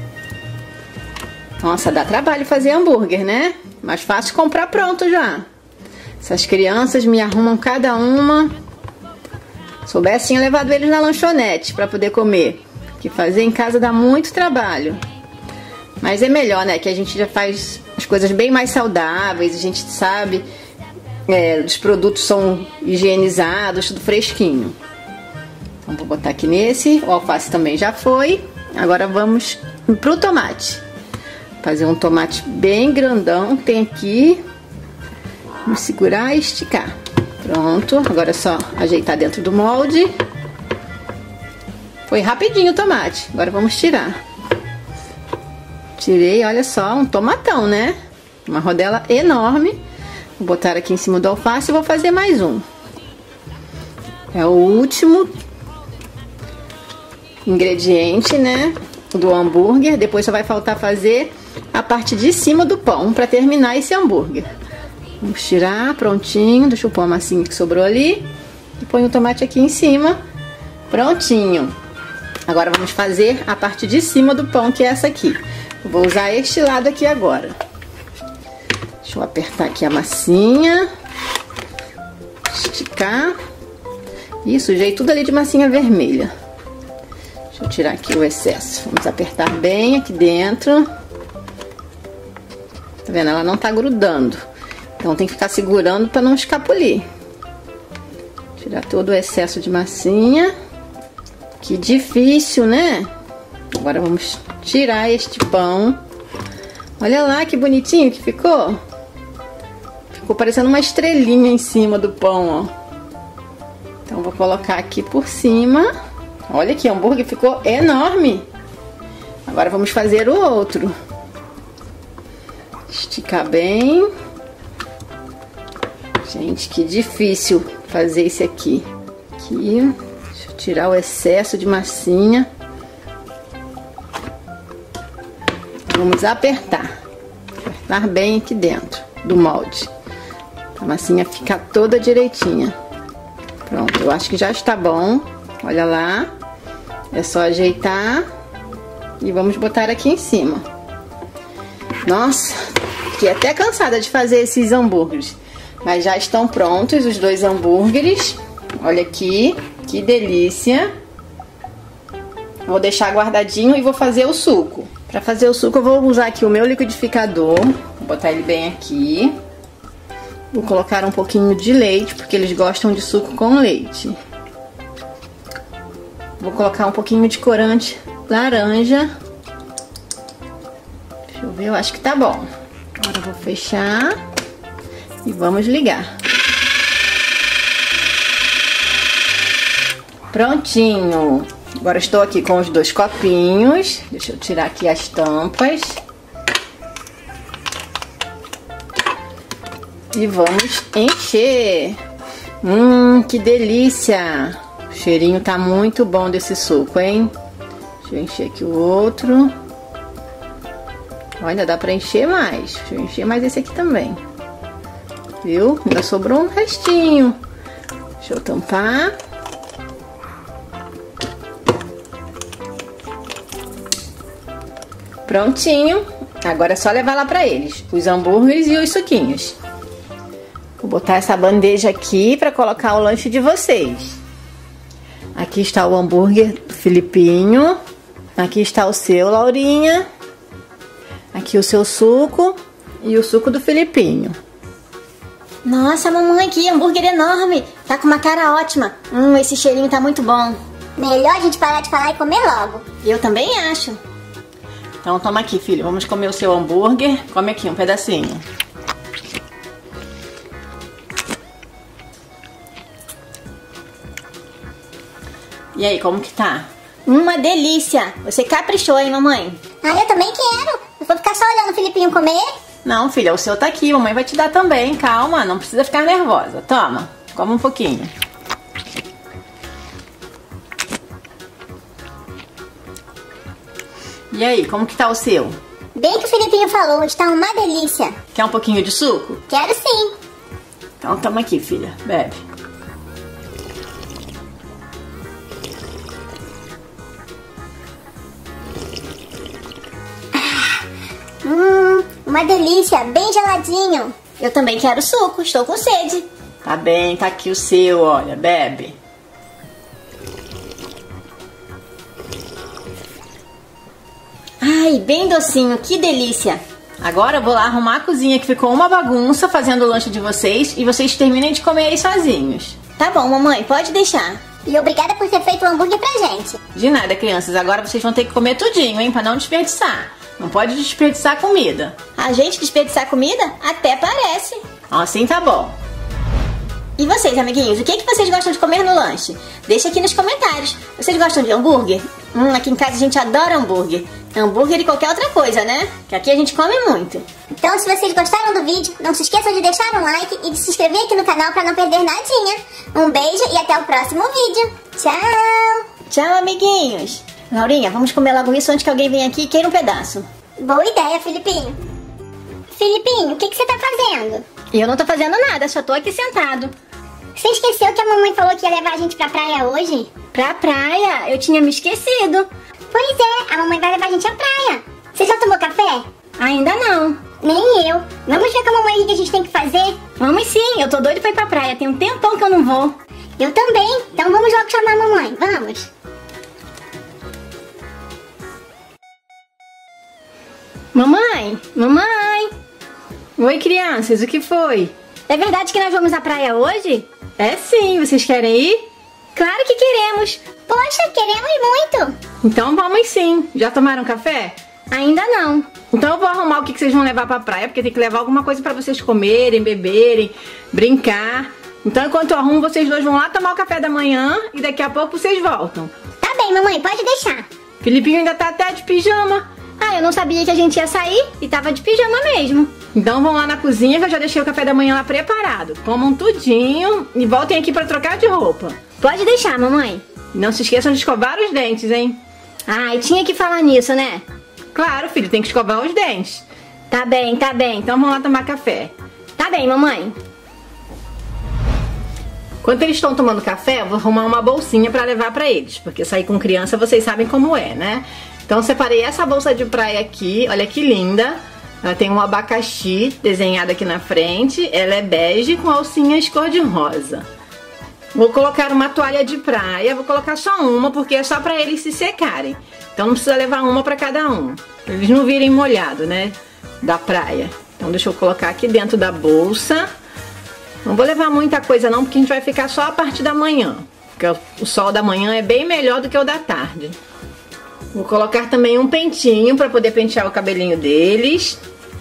Nossa, dá trabalho fazer hambúrguer, né? Mais fácil comprar pronto já. Essas crianças me arrumam cada uma. Soubesse, tinha levado eles na lanchonete para poder comer. Porque fazer em casa dá muito trabalho. Mas é melhor, né? Que a gente já faz as coisas bem mais saudáveis. A gente sabe, é, os produtos são higienizados, tudo fresquinho. Então vou botar aqui nesse. O alface também já foi. Agora vamos pro tomate. Fazer um tomate bem grandão. Tem aqui. Vamos segurar e esticar. Pronto. Agora é só ajeitar dentro do molde. Foi rapidinho o tomate. Agora vamos tirar. Tirei, olha só, um tomatão, né? Uma rodela enorme. Vou botar aqui em cima do alface e vou fazer mais um. É o último ingrediente, né? Do hambúrguer. Depois só vai faltar fazer a parte de cima do pão para terminar esse hambúrguer. Vamos tirar, prontinho. Deixa eu pôr a massinha que sobrou ali. E põe o tomate aqui em cima. Prontinho. Agora vamos fazer a parte de cima do pão, que é essa aqui. Eu vou usar este lado aqui agora. Deixa eu apertar aqui a massinha. Esticar. E sujei tudo ali de massinha vermelha. Deixa eu tirar aqui o excesso. Vamos apertar bem aqui dentro. Tá vendo? Ela não tá grudando. Então tem que ficar segurando para não escapulir. Tirar todo o excesso de massinha. Que difícil, né? Agora vamos tirar este pão. Olha lá que bonitinho que ficou. Ficou parecendo uma estrelinha em cima do pão, ó. Então vou colocar aqui por cima. Olha que hambúrguer ficou enorme. Agora vamos fazer o outro. Esticar bem. Gente, que difícil fazer esse aqui. Aqui. Deixa eu tirar o excesso de massinha. Vamos apertar. Apertar bem aqui dentro. do molde. A massinha fica toda direitinha. Pronto, eu acho que já está bom. Olha lá. É só ajeitar e vamos botar aqui em cima. Nossa, fiquei até cansada de fazer esses hambúrgueres. Mas já estão prontos os dois hambúrgueres. Olha aqui, que delícia. Vou deixar guardadinho e vou fazer o suco. Para fazer o suco eu vou usar aqui o meu liquidificador. Vou botar ele bem aqui. Vou colocar um pouquinho de leite, porque eles gostam de suco com leite. Vou colocar um pouquinho de corante laranja. Deixa eu ver, eu acho que tá bom. Agora eu vou fechar e vamos ligar. Prontinho. Agora estou aqui com os dois copinhos. Deixa eu tirar aqui as tampas. E vamos encher. Hum, que delícia. O cheirinho tá muito bom desse suco, hein? Deixa eu encher aqui o outro. Olha, dá pra encher mais. Deixa eu encher mais esse aqui também. Viu? Ainda sobrou um restinho. Deixa eu tampar. Prontinho. Agora é só levar lá pra eles. Os hambúrgueres e os suquinhos. Vou botar essa bandeja aqui pra colocar o lanche de vocês. Aqui está o hambúrguer do Filipinho. Aqui está o seu, Laurinha. Aqui o seu suco e o suco do Filipinho. Nossa, mamãe, que hambúrguer enorme. Tá com uma cara ótima. Hum, esse cheirinho tá muito bom. Melhor a gente parar de falar e comer logo. Eu também acho. Então toma aqui, filho. Vamos comer o seu hambúrguer. Come aqui um pedacinho. E aí, como que tá? Uma delícia. Você caprichou, hein, mamãe? Ah, eu também quero. Eu vou ficar só olhando o Filipinho comer. Não, filha, o seu tá aqui. Mamãe vai te dar também. Calma, não precisa ficar nervosa. Toma, come um pouquinho. E aí, como que tá o seu? Bem que o Filipinho falou, está uma delícia. Quer um pouquinho de suco? Quero sim. Então toma aqui, filha. Bebe. Hum, uma delícia, bem geladinho. Eu também quero suco, estou com sede. Tá bem, tá aqui o seu, olha, bebe. Ai, bem docinho, que delícia. Agora eu vou lá arrumar a cozinha que ficou uma bagunça fazendo o lanche de vocês e vocês terminem de comer aí sozinhos. Tá bom, mamãe, pode deixar. E obrigada por ter feito o hambúrguer pra gente. De nada, crianças, agora vocês vão ter que comer tudinho, hein, pra não desperdiçar. Não pode desperdiçar comida. A gente desperdiçar comida? Até parece. Assim tá bom. E vocês, amiguinhos, o que, que vocês gostam de comer no lanche? Deixa aqui nos comentários. Vocês gostam de hambúrguer? Hum, aqui em casa a gente adora hambúrguer. Hambúrguer e qualquer outra coisa, né? Que aqui a gente come muito. Então, se vocês gostaram do vídeo, não se esqueçam de deixar um like e de se inscrever aqui no canal pra não perder nadinha. Um beijo e até o próximo vídeo. Tchau! Tchau, amiguinhos. Laurinha, vamos comer logo isso antes que alguém venha aqui e queira um pedaço. Boa ideia, Filipinho. Filipinho, o que, que você tá fazendo? Eu não tô fazendo nada, só tô aqui sentado. Você esqueceu que a mamãe falou que ia levar a gente pra praia hoje? Pra praia? Eu tinha me esquecido. Pois é, a mamãe vai levar a gente à praia. Você já tomou café? Ainda não. Nem eu. Vamos ver com a mamãe o que a gente tem que fazer? Vamos sim, eu tô doido pra ir pra praia. Tem um tempão que eu não vou. Eu também. Então vamos logo chamar a mamãe. Vamos. Mamãe, mamãe. Oi, crianças, o que foi? É verdade que nós vamos à praia hoje? É sim, vocês querem ir? Claro que queremos. Poxa, queremos muito. Então vamos sim. Já tomaram café? Ainda não. Então eu vou arrumar o que vocês vão levar pra praia, porque tem que levar alguma coisa pra vocês comerem, beberem, brincar. Então enquanto eu arrumo, vocês dois vão lá tomar o café da manhã e daqui a pouco vocês voltam. Tá bem, mamãe, pode deixar. Filipinho ainda tá até de pijama. Ah, eu não sabia que a gente ia sair e tava de pijama mesmo. Então vão lá na cozinha que eu já deixei o café da manhã lá preparado. Comam tudinho e voltem aqui pra trocar de roupa. Pode deixar, mamãe. Não se esqueçam de escovar os dentes, hein? Ah, e tinha que falar nisso, né? Claro, filho, tem que escovar os dentes. Tá bem, tá bem. Então vamos lá tomar café. Tá bem, mamãe. Enquanto eles estão tomando café, eu vou arrumar uma bolsinha pra levar pra eles, porque sair com criança vocês sabem como é, né? Então eu separei essa bolsa de praia aqui, olha que linda. Ela tem um abacaxi desenhado aqui na frente, ela é bege com alcinhas cor-de-rosa. Vou colocar uma toalha de praia, vou colocar só uma, porque é só pra eles se secarem. Então não precisa levar uma pra cada um, pra eles não virem molhado, né, da praia. Então deixa eu colocar aqui dentro da bolsa. Não vou levar muita coisa não, porque a gente vai ficar só a parte da manhã. Porque o sol da manhã é bem melhor do que o da tarde. Vou colocar também um pentinho para poder pentear o cabelinho deles.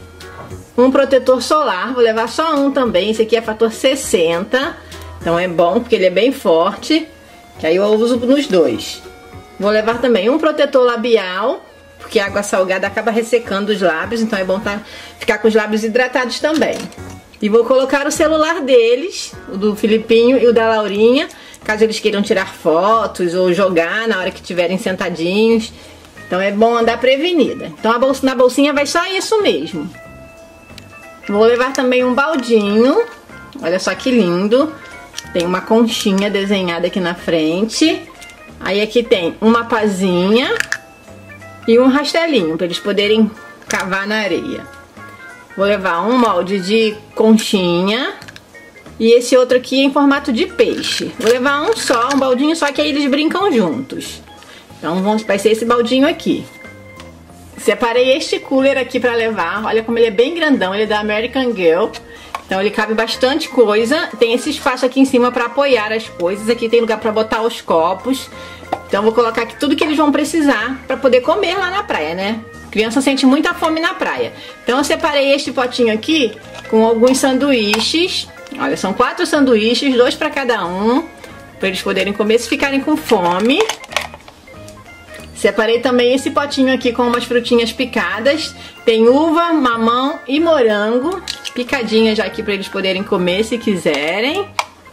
Um protetor solar, vou levar só um também. Esse aqui é fator sessenta. Então é bom, porque ele é bem forte. Que aí eu uso nos dois. Vou levar também um protetor labial, porque a água salgada acaba ressecando os lábios. Então é bom tá, ficar com os lábios hidratados também. E vou colocar o celular deles, o do Filipinho e o da Laurinha, caso eles queiram tirar fotos ou jogar na hora que estiverem sentadinhos. Então é bom andar prevenida. Então a bolsa, na bolsinha vai só isso mesmo. Vou levar também um baldinho. Olha só que lindo. Tem uma conchinha desenhada aqui na frente. Aí aqui tem uma pazinha e um rastelinho para eles poderem cavar na areia. Vou levar um molde de conchinha e esse outro aqui em formato de peixe. Vou levar um só, um baldinho só, que aí eles brincam juntos. Então vai ser esse baldinho aqui. Separei este cooler aqui pra levar. Olha como ele é bem grandão, ele é da American Girl. Então ele cabe bastante coisa. Tem esse espaço aqui em cima pra apoiar as coisas. Aqui tem lugar pra botar os copos. Então vou colocar aqui tudo que eles vão precisar pra poder comer lá na praia, né? Criança sente muita fome na praia. Então eu separei este potinho aqui com alguns sanduíches. Olha, são quatro sanduíches, dois para cada um, para eles poderem comer se ficarem com fome. Separei também esse potinho aqui com umas frutinhas picadas. Tem uva, mamão e morango, picadinhas já aqui para eles poderem comer se quiserem.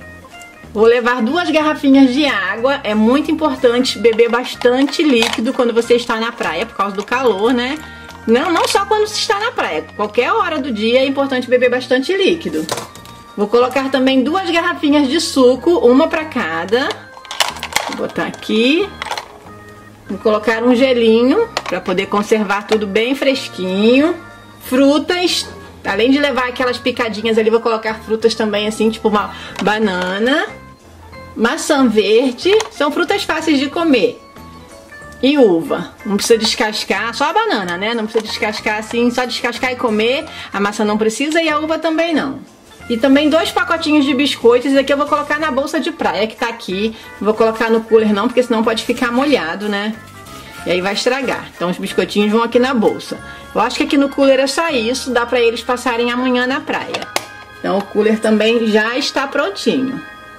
Vou levar duas garrafinhas de água. É muito importante beber bastante líquido quando você está na praia, por causa do calor, né? Não, não só quando se está na praia. Qualquer hora do dia é importante beber bastante líquido. Vou colocar também duas garrafinhas de suco, uma para cada. Vou botar aqui. Vou colocar um gelinho para poder conservar tudo bem fresquinho. Frutas. Além de levar aquelas picadinhas ali, vou colocar frutas também, assim, tipo uma banana, maçã verde, são frutas fáceis de comer. E uva, não precisa descascar, só a banana, né? Não precisa descascar assim, só descascar e comer. A maçã não precisa e a uva também não. E também dois pacotinhos de biscoitos, esse aqui eu vou colocar na bolsa de praia que tá aqui. Não vou colocar no cooler não, porque senão pode ficar molhado, né? E aí vai estragar. Então os biscoitinhos vão aqui na bolsa. Eu acho que aqui no cooler é só isso, dá pra eles passarem amanhã na praia. Então o cooler também já está prontinho.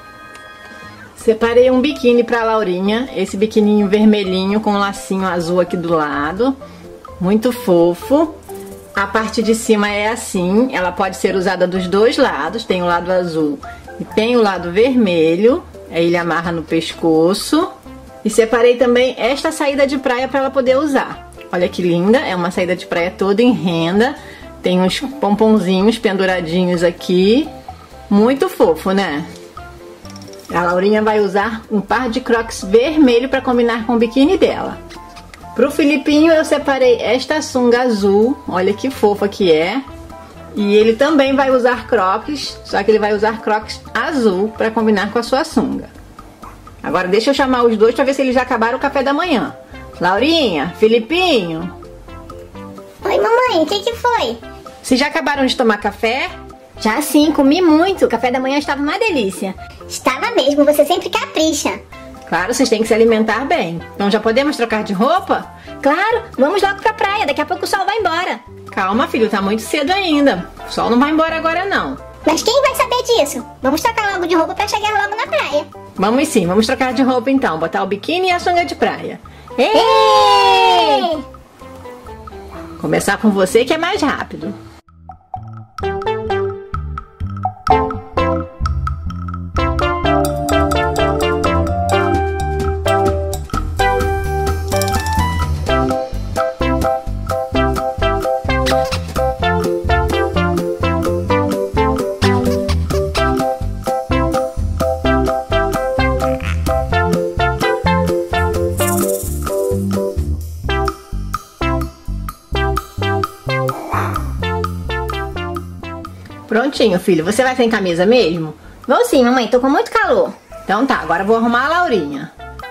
Separei um biquíni pra Laurinha, esse biquininho vermelhinho com um lacinho azul aqui do lado. Muito fofo. A parte de cima é assim, ela pode ser usada dos dois lados, tem o lado azul e tem o lado vermelho. Aí ele amarra no pescoço. E separei também esta saída de praia para ela poder usar. Olha que linda, é uma saída de praia toda em renda. Tem uns pomponzinhos penduradinhos aqui. Muito fofo, né? A Laurinha vai usar um par de crocs vermelho para combinar com o biquíni dela. Pro Filipinho eu separei esta sunga azul. Olha que fofa que é. E ele também vai usar crocs, só que ele vai usar crocs azul para combinar com a sua sunga. Agora deixa eu chamar os dois para ver se eles já acabaram o café da manhã. Laurinha, Filipinho. Oi, mamãe, o que que foi? Vocês já acabaram de tomar café? Já sim, comi muito. O café da manhã estava uma delícia. Estava mesmo, você sempre capricha. Claro, vocês têm que se alimentar bem. Então já podemos trocar de roupa? Claro, vamos logo pra praia, daqui a pouco o sol vai embora. Calma, filho, tá muito cedo ainda. O sol não vai embora agora não. Mas quem vai saber disso? Vamos trocar logo de roupa pra chegar logo na praia. Vamos sim, vamos trocar de roupa então. Botar o biquíni e a sunga de praia. Ei! Ei! Começar com você que é mais rápido. Prontinho, filho. Você vai sem camisa mesmo? Vou sim, mamãe. Tô com muito calor. Então tá, agora eu vou arrumar a Laurinha.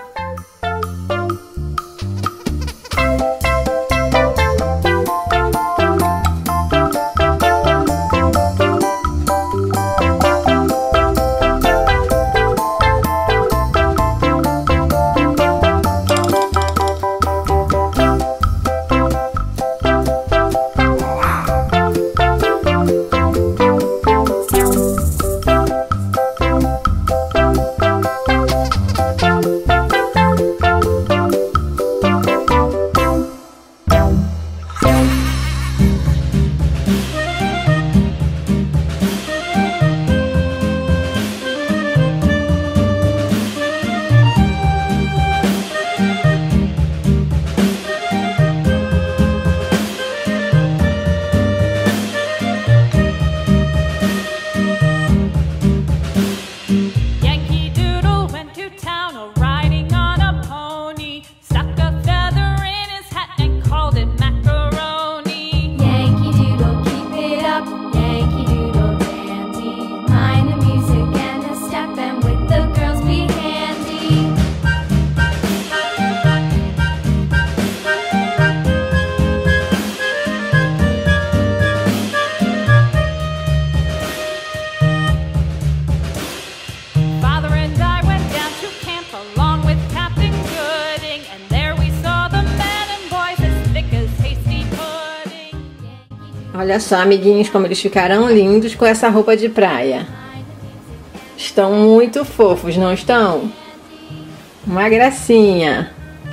Olha só, amiguinhos, como eles ficaram lindos com essa roupa de praia. Estão muito fofos, não estão? Uma gracinha.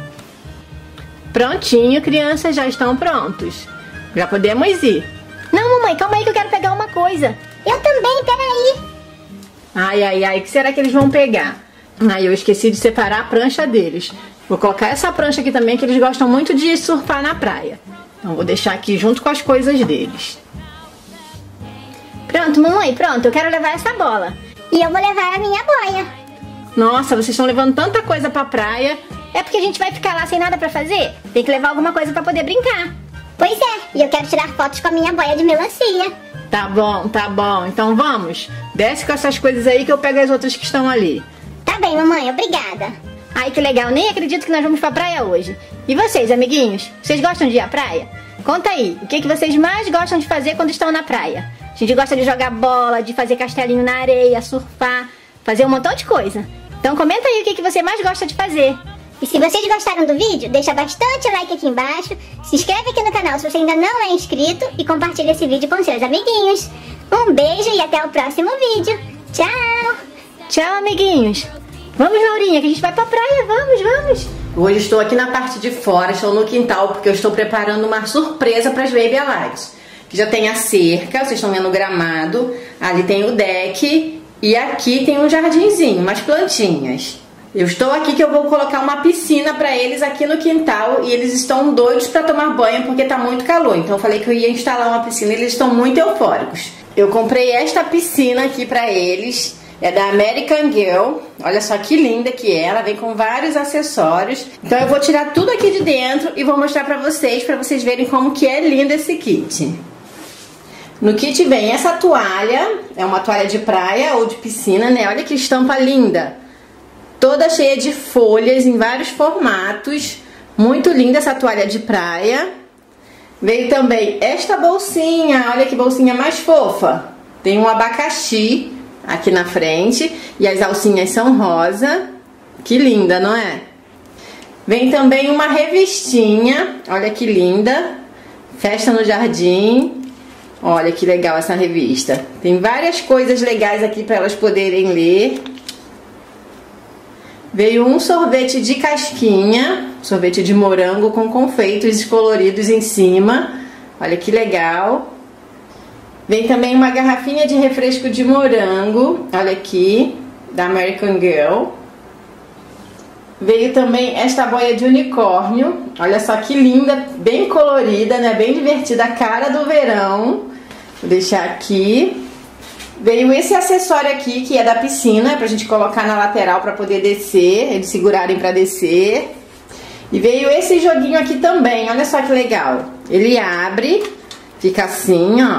Prontinho, crianças, já estão prontos. Já podemos ir. Não, mamãe, calma aí que eu quero pegar uma coisa. Eu também, peraí. Ai, ai, ai, o que será que eles vão pegar? Ai, eu esqueci de separar a prancha deles. Vou colocar essa prancha aqui também, que eles gostam muito de surfar na praia. Então vou deixar aqui junto com as coisas deles. Pronto, mamãe, pronto. Eu quero levar essa bola. E eu vou levar a minha boia. Nossa, vocês estão levando tanta coisa pra praia. É porque a gente vai ficar lá sem nada pra fazer? Tem que levar alguma coisa pra poder brincar. Pois é, e eu quero tirar fotos com a minha boia de melancia. Tá bom, tá bom. Então vamos. Desce com essas coisas aí que eu pego as outras que estão ali. Tá bem, mamãe, obrigada. Ai, que legal. Nem acredito que nós vamos pra praia hoje. E vocês, amiguinhos? Vocês gostam de ir à praia? Conta aí, o que, que vocês mais gostam de fazer quando estão na praia? A gente gosta de jogar bola, de fazer castelinho na areia, surfar, fazer um montão de coisa. Então comenta aí o que, que você mais gosta de fazer. E se vocês gostaram do vídeo, deixa bastante like aqui embaixo, se inscreve aqui no canal se você ainda não é inscrito e compartilha esse vídeo com seus amiguinhos. Um beijo e até o próximo vídeo. Tchau! Tchau, amiguinhos. Vamos, Laurinha, que a gente vai pra praia. Vamos, vamos. Hoje estou aqui na parte de fora, estou no quintal, porque eu estou preparando uma surpresa para as Baby Alives. Que já tem a cerca, vocês estão vendo o gramado, ali tem o deck e aqui tem um jardinzinho, umas plantinhas. Eu estou aqui que eu vou colocar uma piscina para eles aqui no quintal e eles estão doidos para tomar banho porque tá muito calor. Então eu falei que eu ia instalar uma piscina e eles estão muito eufóricos. Eu comprei esta piscina aqui para eles. É da American Girl, olha só que linda que é, ela vem com vários acessórios. Então eu vou tirar tudo aqui de dentro e vou mostrar pra vocês, pra vocês verem como que é lindo esse kit. No kit vem essa toalha, é uma toalha de praia ou de piscina, né? Olha que estampa linda. Toda cheia de folhas em vários formatos, muito linda essa toalha de praia. Veio também esta bolsinha, olha que bolsinha mais fofa. Tem um abacaxi aqui na frente e as alcinhas são rosa. Que linda, não é? Vem também uma revistinha, olha que linda. Festa no Jardim. Olha que legal essa revista. Tem várias coisas legais aqui para elas poderem ler. Veio um sorvete de casquinha, sorvete de morango com confeitos coloridos em cima. Olha que legal. Vem também uma garrafinha de refresco de morango, olha aqui, da American Girl. Veio também esta boia de unicórnio, olha só que linda, bem colorida, né? Bem divertida, a cara do verão. Vou deixar aqui. Veio esse acessório aqui, que é da piscina, pra gente colocar na lateral pra poder descer, eles segurarem pra descer. E veio esse joguinho aqui também, olha só que legal. Ele abre, fica assim, ó.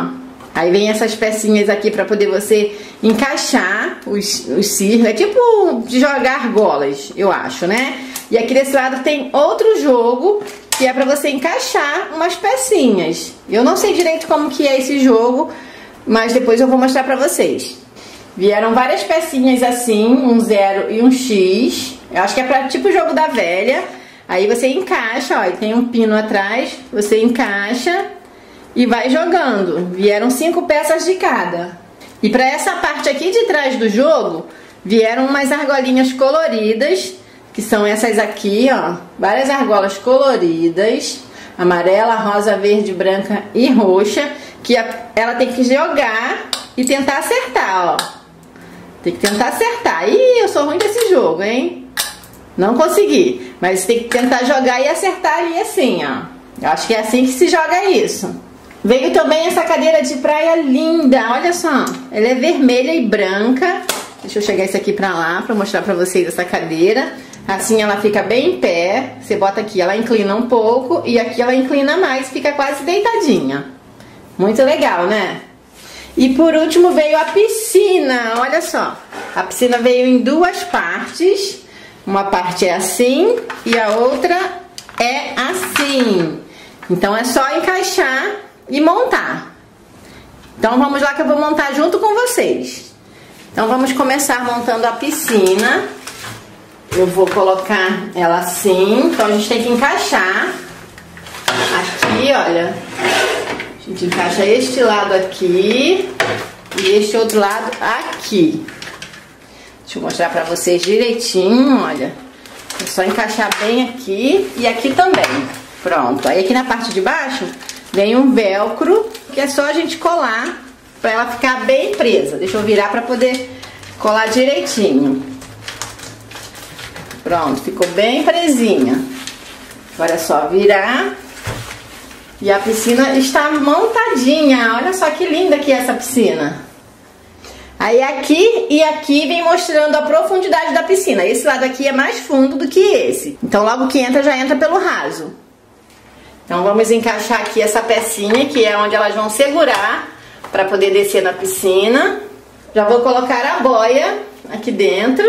Aí vem essas pecinhas aqui pra poder você encaixar os, os círculos. É tipo de jogar argolas, eu acho, né? E aqui desse lado tem outro jogo que é pra você encaixar umas pecinhas. Eu não sei direito como que é esse jogo, mas depois eu vou mostrar pra vocês. Vieram várias pecinhas assim, um zero e um X. Eu acho que é pra tipo jogo da velha. Aí você encaixa, ó, e tem um pino atrás, você encaixa e vai jogando. Vieram cinco peças de cada. E para essa parte aqui de trás do jogo, vieram umas argolinhas coloridas, que são essas aqui, ó. Várias argolas coloridas, amarela, rosa, verde, branca e roxa, que ela tem que jogar e tentar acertar, ó. Tem que tentar acertar. Ih, eu sou ruim desse jogo, hein? Não consegui. Mas tem que tentar jogar e acertar ali assim, ó. Eu acho que é assim que se joga isso. Veio também essa cadeira de praia linda, olha só, ela é vermelha e branca. Deixa eu chegar isso aqui pra lá, pra mostrar pra vocês essa cadeira. Assim ela fica bem em pé, você bota aqui, ela inclina um pouco e aqui ela inclina mais, fica quase deitadinha. Muito legal, né? E por último veio a piscina, olha só. A piscina veio em duas partes, uma parte é assim e a outra é assim. Então é só encaixar e montar. Então vamos lá que eu vou montar junto com vocês. Então vamos começar montando a piscina. Eu vou colocar ela assim. Então a gente tem que encaixar aqui, olha. A gente encaixa este lado aqui e este outro lado aqui. Deixa eu mostrar pra vocês direitinho, olha. É só encaixar bem aqui e aqui também. Pronto. Aí aqui na parte de baixo vem um velcro, que é só a gente colar pra ela ficar bem presa. Deixa eu virar pra poder colar direitinho. Pronto, ficou bem presinha. Agora é só virar. E a piscina está montadinha. Olha só que linda que é essa piscina. Aí aqui e aqui vem mostrando a profundidade da piscina. Esse lado aqui é mais fundo do que esse. Então logo que entra, já entra pelo raso. Então vamos encaixar aqui essa pecinha, que é onde elas vão segurar para poder descer na piscina. Já vou colocar a boia aqui dentro.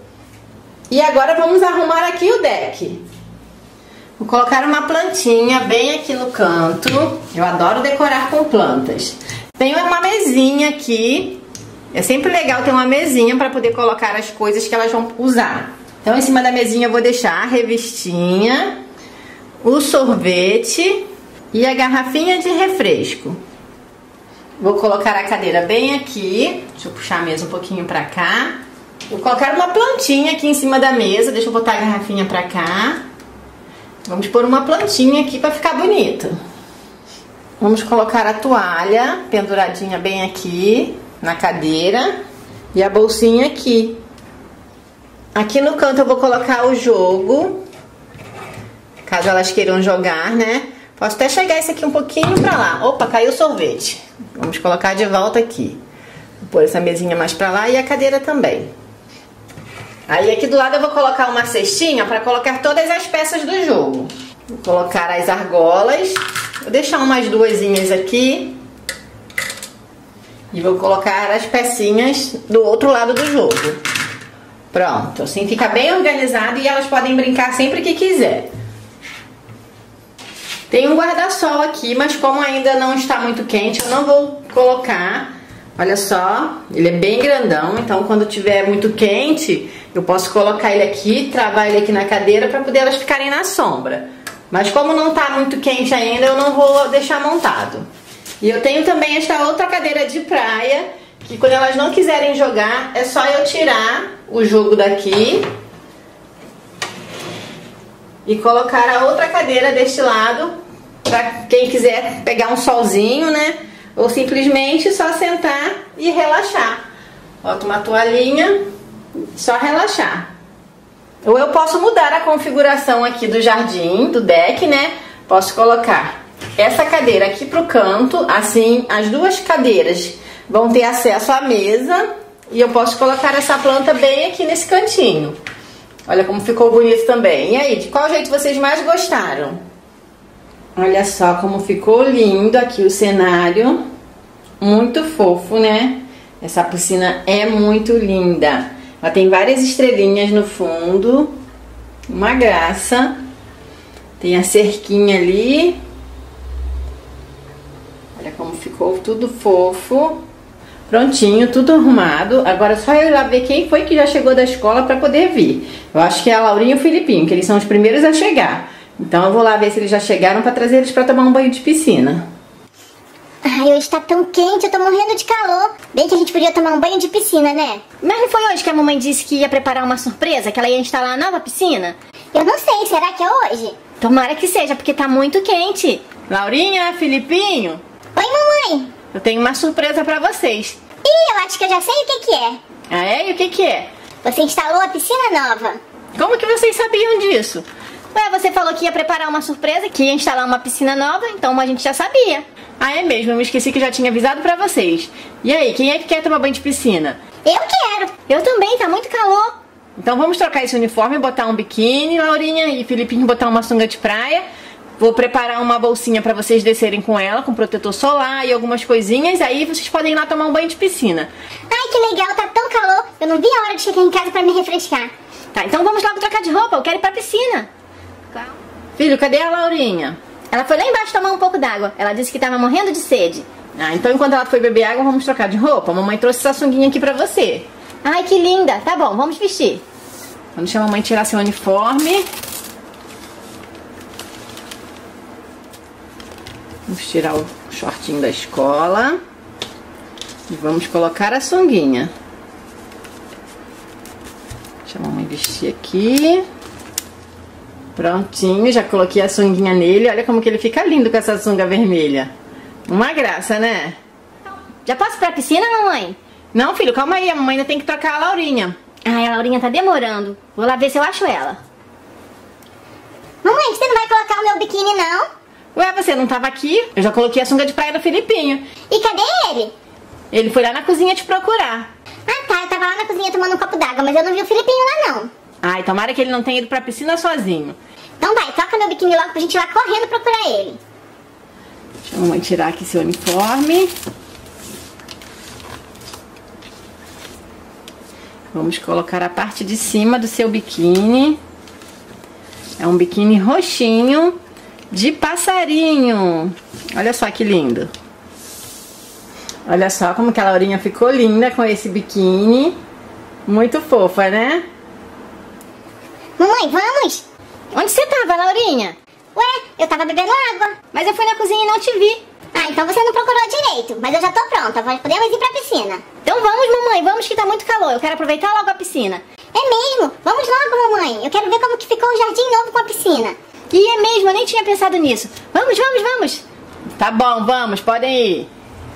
E agora vamos arrumar aqui o deck. Vou colocar uma plantinha bem aqui no canto. Eu adoro decorar com plantas. Tenho uma mesinha aqui. É sempre legal ter uma mesinha para poder colocar as coisas que elas vão usar. Então em cima da mesinha eu vou deixar a revistinha, o sorvete e a garrafinha de refresco. Vou colocar a cadeira bem aqui. Deixa eu puxar a mesa um pouquinho pra cá. Vou colocar uma plantinha aqui em cima da mesa. Deixa eu botar a garrafinha pra cá. Vamos pôr uma plantinha aqui pra ficar bonito. Vamos colocar a toalha penduradinha bem aqui na cadeira. E a bolsinha aqui. Aqui no canto eu vou colocar o jogo, caso elas queiram jogar, né? Posso até chegar esse aqui um pouquinho pra lá. Opa, caiu o sorvete. Vamos colocar de volta aqui. Vou pôr essa mesinha mais pra lá e a cadeira também. Aí aqui do lado eu vou colocar uma cestinha pra colocar todas as peças do jogo. Vou colocar as argolas. Vou deixar umas duasinhas aqui. E vou colocar as pecinhas do outro lado do jogo. Pronto, assim fica bem organizado e elas podem brincar sempre que quiser. Tem um guarda-sol aqui, mas como ainda não está muito quente, eu não vou colocar. Olha só, ele é bem grandão, então quando tiver muito quente, eu posso colocar ele aqui, travar ele aqui na cadeira para poder elas ficarem na sombra. Mas como não está muito quente ainda, eu não vou deixar montado. E eu tenho também esta outra cadeira de praia, que quando elas não quiserem jogar, é só eu tirar o jogo daqui e colocar a outra cadeira deste lado, para quem quiser pegar um solzinho, né? Ou simplesmente só sentar e relaxar. Bota uma toalhinha, só relaxar. Ou eu posso mudar a configuração aqui do jardim, do deck, né? Posso colocar essa cadeira aqui pro canto, assim as duas cadeiras vão ter acesso à mesa e eu posso colocar essa planta bem aqui nesse cantinho. Olha como ficou bonito também. E aí, de qual jeito vocês mais gostaram? Olha só como ficou lindo aqui o cenário. Muito fofo, né? Essa piscina é muito linda. Ela tem várias estrelinhas no fundo. Uma graça. Tem a cerquinha ali. Olha como ficou tudo fofo. Prontinho, tudo arrumado. Agora é só eu ir lá ver quem foi que já chegou da escola para poder vir. Eu acho que é a Laurinha e o Filipinho, que eles são os primeiros a chegar. Então eu vou lá ver se eles já chegaram para trazer eles para tomar um banho de piscina. Ai, hoje tá tão quente, eu tô morrendo de calor. Bem que a gente podia tomar um banho de piscina, né? Mas não foi hoje que a mamãe disse que ia preparar uma surpresa, que ela ia instalar a nova piscina? Eu não sei, será que é hoje? Tomara que seja, porque tá muito quente. Laurinha, Filipinho, Oi, mamãe. eu tenho uma surpresa para vocês. Ih, eu acho que eu já sei o que que é. Ah, é? E o que que é? Você instalou a piscina nova. Como que vocês sabiam disso? Ué, você falou que ia preparar uma surpresa, que ia instalar uma piscina nova, então a gente já sabia. Ah, é mesmo, eu me esqueci que eu já tinha avisado pra vocês. E aí, quem é que quer tomar banho de piscina? Eu quero. Eu também, tá muito calor. Então vamos trocar esse uniforme, botar um biquíni, Laurinha, e Filipinho botar uma sunga de praia. Vou preparar uma bolsinha pra vocês descerem com ela, com protetor solar e algumas coisinhas. Aí vocês podem ir lá tomar um banho de piscina. Ai, que legal, tá tão calor. Eu não vi a hora de chegar em casa pra me refrescar. Tá, então vamos logo trocar de roupa, eu quero ir pra piscina. Filho, cadê a Laurinha? Ela foi lá embaixo tomar um pouco d'água. Ela disse que tava morrendo de sede. Ah, então enquanto ela foi beber água, vamos trocar de roupa. A mamãe trouxe essa sunguinha aqui pra você. Ai, que linda. Tá bom, vamos vestir. Vamos deixar a mamãe tirar seu uniforme. Vamos tirar o shortinho da escola. E vamos colocar a sunguinha. Deixa a mamãe vestir aqui. Prontinho, já coloquei a sunguinha nele. Olha como que ele fica lindo com essa sunga vermelha. Uma graça, né? Já posso ir pra piscina, mamãe? Não, filho, calma aí. A mamãe ainda tem que trocar a Laurinha. Ai, a Laurinha tá demorando. Vou lá ver se eu acho ela. Mamãe, você não vai colocar o meu biquíni, não? Ué, você não tava aqui? Eu já coloquei a sunga de praia do Filipinho. E cadê ele? Ele foi lá na cozinha te procurar. Ah, tá, eu tava lá na cozinha tomando um copo d'água, mas eu não vi o Filipinho lá, não. Ai, tomara que ele não tenha ido pra piscina sozinho. Então vai, troca meu biquíni logo pra gente ir lá correndo procurar ele. Deixa a mamãe tirar aqui seu uniforme. Vamos colocar a parte de cima do seu biquíni. É um biquíni roxinho de passarinho. Olha só que lindo. Olha só como que a Laurinha ficou linda com esse biquíni. Muito fofa, né? Mamãe, vamos? Onde você tava, Laurinha? Ué, eu tava bebendo água. Mas eu fui na cozinha e não te vi. Ah, então você não procurou direito, mas eu já tô pronta, podemos ir pra piscina. Então vamos, mamãe, vamos que tá muito calor. Eu quero aproveitar logo a piscina. É mesmo? Vamos logo, mamãe. Eu quero ver como que ficou o jardim novo com a piscina. E é mesmo, eu nem tinha pensado nisso. Vamos, vamos, vamos. Tá bom, vamos, podem ir.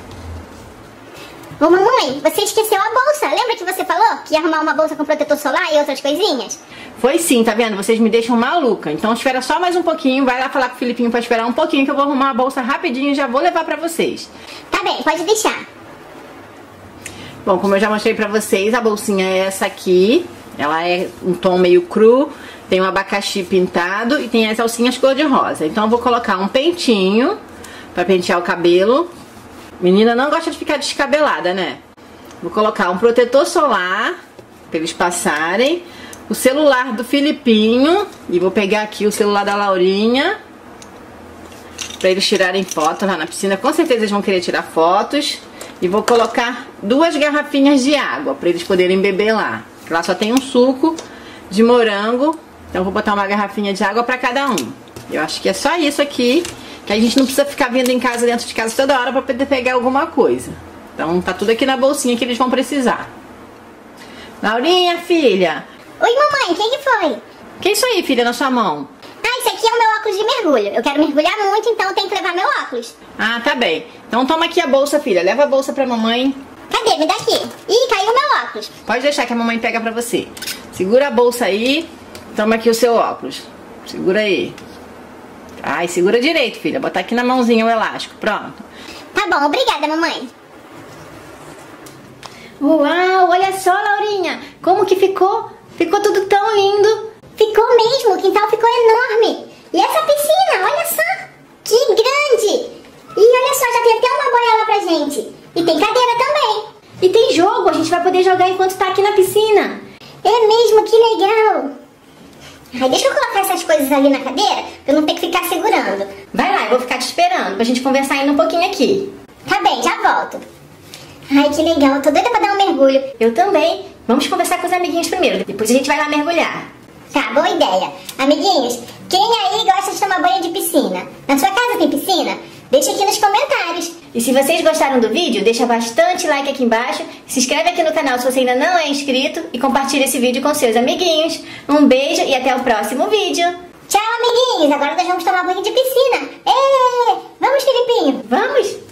Ô, mamãe, você esqueceu a bolsa. Lembra que você falou que ia arrumar uma bolsa com protetor solar e outras coisinhas? Foi sim, tá vendo? Vocês me deixam maluca. Então espera só mais um pouquinho. Vai lá falar com o Filipinho pra esperar um pouquinho que eu vou arrumar a bolsa rapidinho e já vou levar pra vocês. Tá bem, pode deixar. Bom, como eu já mostrei pra vocês, a bolsinha é essa aqui. Ela é um tom meio cru. Tem um abacaxi pintado e tem as alcinhas cor de rosa. Então eu vou colocar um pentinho pra pentear o cabelo. Menina não gosta de ficar descabelada, né? Vou colocar um protetor solar pra eles passarem. O celular do Filipinho. E vou pegar aqui o celular da Laurinha pra eles tirarem foto lá na piscina. Com certeza eles vão querer tirar fotos. E vou colocar duas garrafinhas de água pra eles poderem beber lá. Lá só tem um suco de morango. Então eu vou botar uma garrafinha de água pra cada um. Eu acho que é só isso aqui. Que a gente não precisa ficar vindo em casa, dentro de casa toda hora pra poder pegar alguma coisa. Então tá tudo aqui na bolsinha que eles vão precisar. Laurinha, filha. Oi, mamãe, o que que foi? Que é isso aí, filha, na sua mão? Ah, isso aqui é o meu óculos de mergulho. Eu quero mergulhar muito, então eu tenho que levar meu óculos. Ah, tá bem. Então toma aqui a bolsa, filha. Leva a bolsa pra mamãe. Cadê? Me dá aqui. Ih, caiu meu óculos. Pode deixar que a mamãe pega pra você. Segura a bolsa aí. Toma aqui o seu óculos. Segura aí. Ai, segura direito, filha. Botar aqui na mãozinha o elástico. Pronto. Tá bom, obrigada, mamãe. Uau, olha só, Laurinha. Como que ficou? Ficou tudo tão lindo. Ficou mesmo, o quintal ficou enorme. E essa piscina, olha só. Que grande. E olha só, já tem até uma boia lá pra gente. E tem cadeira também. E tem jogo, a gente vai poder jogar enquanto tá aqui na piscina. É mesmo, que legal. Ai, deixa eu colocar essas coisas ali na cadeira, pra eu não ter que ficar segurando. Vai lá, eu vou ficar te esperando pra gente conversar ainda um pouquinho aqui. Tá bem, já volto. Ai, que legal, eu tô doida pra dar um mergulho. Eu também. Vamos conversar com os amiguinhos primeiro, depois a gente vai lá mergulhar. Tá, boa ideia. Amiguinhos, quem aí gosta de tomar banho de piscina? Na sua casa tem piscina? Deixa aqui nos comentários. E se vocês gostaram do vídeo, deixa bastante like aqui embaixo, se inscreve aqui no canal se você ainda não é inscrito e compartilha esse vídeo com seus amiguinhos. Um beijo e até o próximo vídeo. Tchau, amiguinhos. Agora nós vamos tomar banho de piscina. Ê, vamos, Filipinho? Vamos?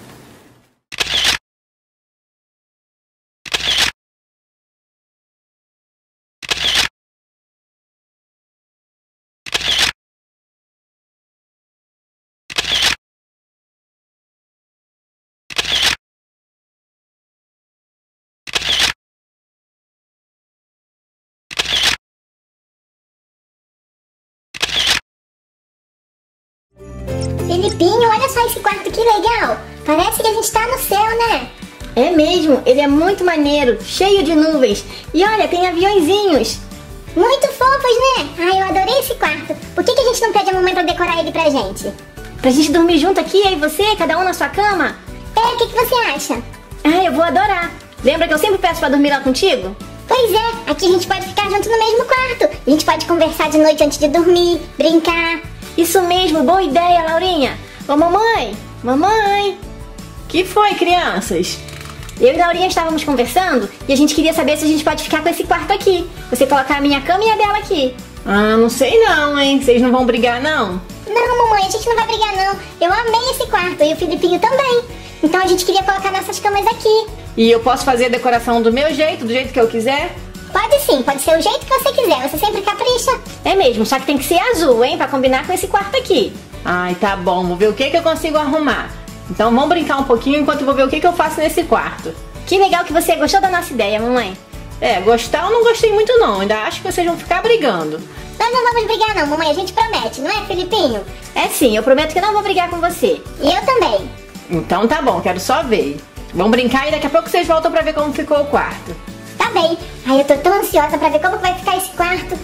Filipinho, olha só esse quarto, que legal. Parece que a gente tá no céu, né? É mesmo, ele é muito maneiro, cheio de nuvens. E olha, tem aviõezinhos. Muito fofos, né? Ai, eu adorei esse quarto. Por que, que a gente não pede a mamãe pra decorar ele pra gente? Pra gente dormir junto aqui, eu e você, cada um na sua cama? É, o que, que você acha? Ah, eu vou adorar. Lembra que eu sempre peço pra dormir lá contigo? Pois é, aqui a gente pode ficar junto no mesmo quarto. A gente pode conversar de noite antes de dormir, brincar. Isso mesmo, boa ideia, Laurinha. Ô, mamãe, mamãe. Que foi, crianças? Eu e Laurinha estávamos conversando e a gente queria saber se a gente pode ficar com esse quarto aqui. Você colocar a minha cama e a dela aqui. Ah, não sei não, hein? Vocês não vão brigar, não? Não, mamãe, a gente não vai brigar, não. Eu amei esse quarto e o Filipinho também. Então a gente queria colocar nossas camas aqui. E eu posso fazer a decoração do meu jeito, do jeito que eu quiser? Pode sim, pode ser o jeito que você quiser. Você sempre capricha. É mesmo, só que tem que ser azul, hein? Pra combinar com esse quarto aqui. Ai, tá bom. Vou ver o que, que eu consigo arrumar. Então vamos brincar um pouquinho enquanto eu vou ver o que, que eu faço nesse quarto. Que legal que você gostou da nossa ideia, mamãe. É, gostar eu não gostei muito não. Ainda acho que vocês vão ficar brigando. Nós não vamos brigar não, mamãe. A gente promete, não é, Filipinho? É sim, eu prometo que não vou brigar com você. E eu também. Então tá bom, quero só ver. Vamos brincar e daqui a pouco vocês voltam pra ver como ficou o quarto. Tá bem. Ai, eu tô tão ansiosa pra ver como vai ficar esse quarto.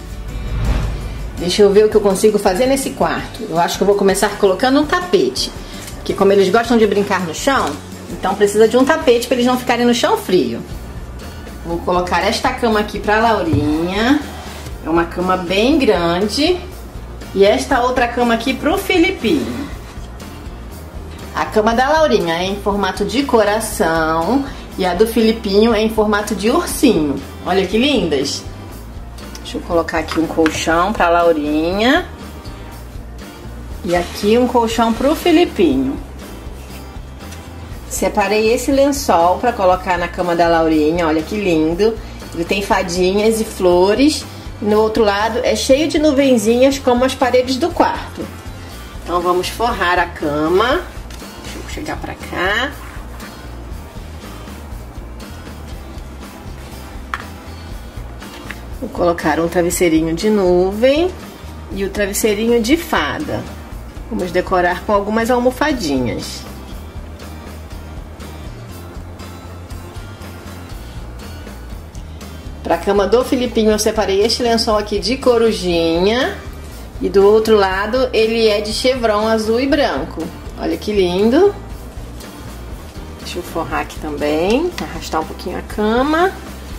Deixa eu ver o que eu consigo fazer nesse quarto. Eu acho que eu vou começar colocando um tapete. Porque como eles gostam de brincar no chão, então precisa de um tapete para eles não ficarem no chão frio. Vou colocar esta cama aqui pra Laurinha. É uma cama bem grande. E esta outra cama aqui pro Filipinho. A cama da Laurinha é em formato de coração. E a do Filipinho é em formato de ursinho. Olha que lindas. Deixa eu colocar aqui um colchão pra Laurinha. E aqui um colchão pro Filipinho. Separei esse lençol pra colocar na cama da Laurinha. Olha que lindo. Ele tem fadinhas e flores. E no outro lado é cheio de nuvenzinhas como as paredes do quarto. Então vamos forrar a cama. Deixa eu chegar pra cá. Vou colocar um travesseirinho de nuvem e o travesseirinho de fada. Vamos decorar com algumas almofadinhas. Para a cama do Filipinho eu separei este lençol aqui de corujinha. E do outro lado ele é de chevron azul e branco. Olha que lindo. Deixa eu forrar aqui também, arrastar um pouquinho a cama.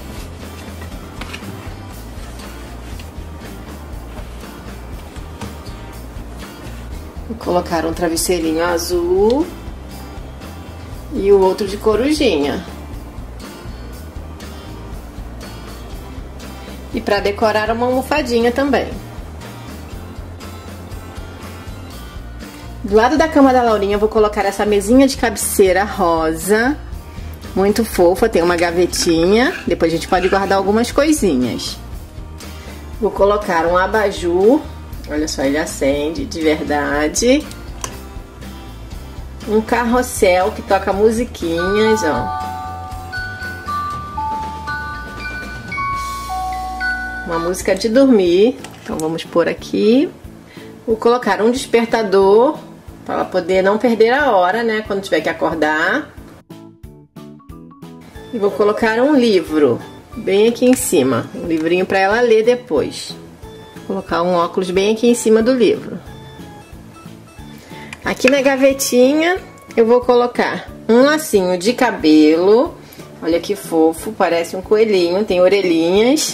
Vou colocar um travesseirinho azul e o outro de corujinha. E para decorar uma almofadinha também. Do lado da cama da Laurinha eu vou colocar essa mesinha de cabeceira rosa. Muito fofa, tem uma gavetinha. Depois a gente pode guardar algumas coisinhas. Vou colocar um abajur. Olha só, ele acende de verdade. Um carrossel que toca musiquinhas, ó. Uma música de dormir. Então vamos pôr aqui. Vou colocar um despertador para ela poder não perder a hora, né, quando tiver que acordar. E vou colocar um livro bem aqui em cima, um livrinho para ela ler depois. Vou colocar um óculos bem aqui em cima do livro. Aqui na gavetinha eu vou colocar um lacinho de cabelo. Olha que fofo, parece um coelhinho, tem orelhinhas.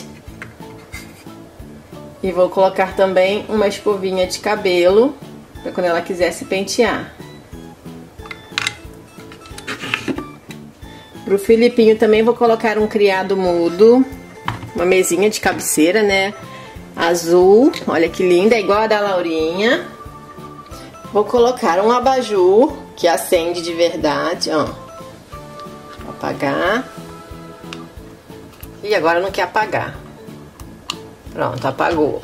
E vou colocar também uma escovinha de cabelo para quando ela quiser se pentear. Pro Filipinho também vou colocar um criado mudo, uma mesinha de cabeceira, né? Azul, olha que linda, é igual a da Laurinha. Vou colocar um abajur que acende de verdade, ó. Vou apagar. E agora não quer apagar. Pronto, apagou.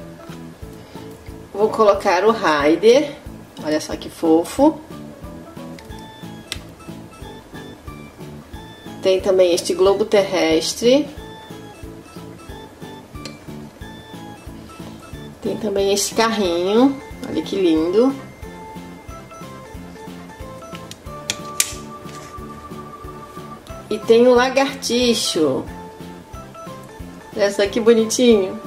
Vou colocar o Raider, olha só que fofo. Tem também este globo terrestre. Tem também este carrinho. Olha que lindo. E tem o lagartixo. Olha só que bonitinho.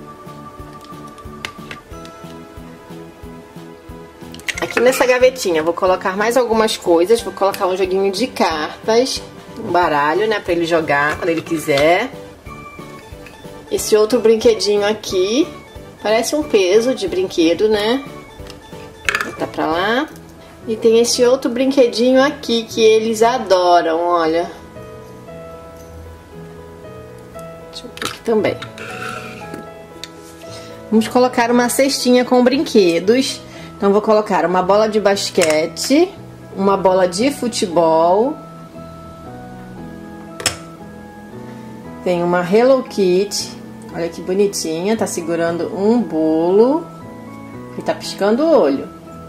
Aqui nessa gavetinha vou colocar mais algumas coisas. Vou colocar um joguinho de cartas. Um baralho, né, pra ele jogar quando ele quiser. Esse outro brinquedinho aqui parece um peso de brinquedo, né? Vou botar pra lá. E tem esse outro brinquedinho aqui que eles adoram, olha. Deixa eu pôr aqui também. Vamos colocar uma cestinha com brinquedos. Então vou colocar uma bola de basquete, uma bola de futebol. Tem uma Hello Kitty, olha que bonitinha, tá segurando um bolo e tá piscando o olho.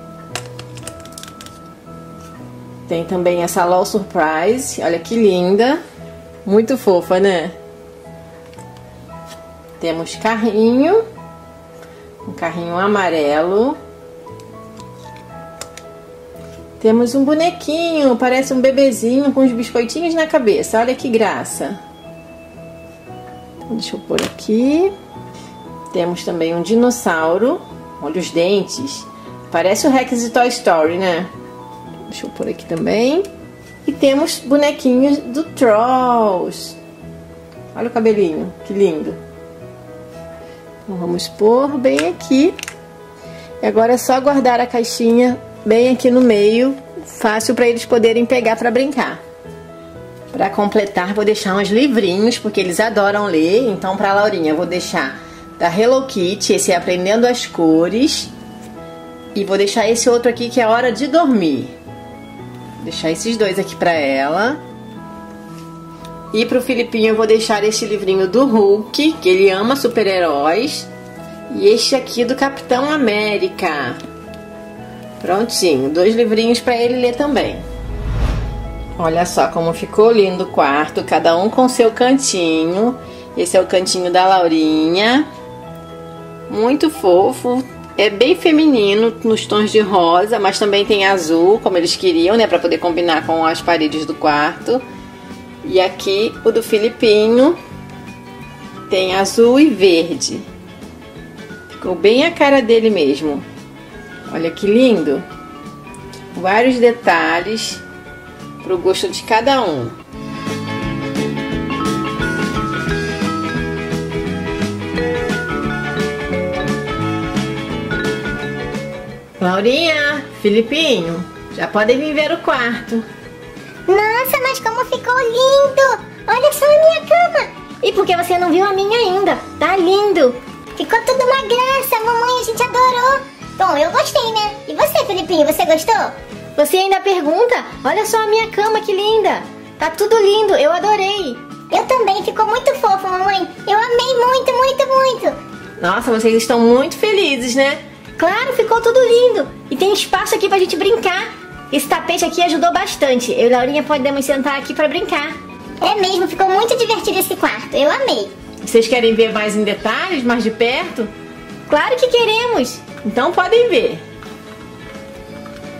Tem também essa LOL Surprise, olha que linda, muito fofa, né? Temos carrinho, um carrinho amarelo. Temos um bonequinho, parece um bebezinho com os biscoitinhos na cabeça, olha que graça. Deixa eu pôr aqui. Temos também um dinossauro. Olha os dentes. Parece o Rex de Toy Story, né? Deixa eu pôr aqui também. E temos bonequinhos do Trolls. Olha o cabelinho, que lindo. Então vamos pôr bem aqui. E agora é só guardar a caixinha bem aqui no meio. Fácil para eles poderem pegar para brincar. Para completar, vou deixar uns livrinhos, porque eles adoram ler. Então, para a Laurinha, vou deixar da Hello Kitty, esse é Aprendendo as Cores. E vou deixar esse outro aqui, que é Hora de Dormir. Vou deixar esses dois aqui para ela. E pro Filipinho, eu vou deixar este livrinho do Hulk, que ele ama super-heróis. E este aqui do Capitão América. Prontinho, dois livrinhos para ele ler também. Olha só como ficou lindo o quarto, cada um com seu cantinho. Esse é o cantinho da Laurinha. Muito fofo. É bem feminino, nos tons de rosa, mas também tem azul, como eles queriam, né? Pra poder combinar com as paredes do quarto. E aqui o do Filipinho tem azul e verde. Ficou bem a cara dele mesmo. Olha que lindo. Vários detalhes pro gosto de cada um. Laurinha, Filipinho, já podem vir ver o quarto. Nossa, mas como ficou lindo! Olha só a minha cama! E por que você não viu a minha ainda? Tá lindo! Ficou tudo uma graça, mamãe, a gente adorou! Bom, eu gostei, né? E você, Filipinho, você gostou? Você ainda pergunta? Olha só a minha cama, que linda! Tá tudo lindo, eu adorei! Eu também, ficou muito fofo, mamãe! Eu amei muito, muito, muito! Nossa, vocês estão muito felizes, né? Claro, ficou tudo lindo! E tem espaço aqui pra gente brincar! Esse tapete aqui ajudou bastante. Eu e Laurinha podemos sentar aqui pra brincar. É mesmo, ficou muito divertido esse quarto, eu amei! Vocês querem ver mais em detalhes, mais de perto? Claro que queremos! Então podem ver.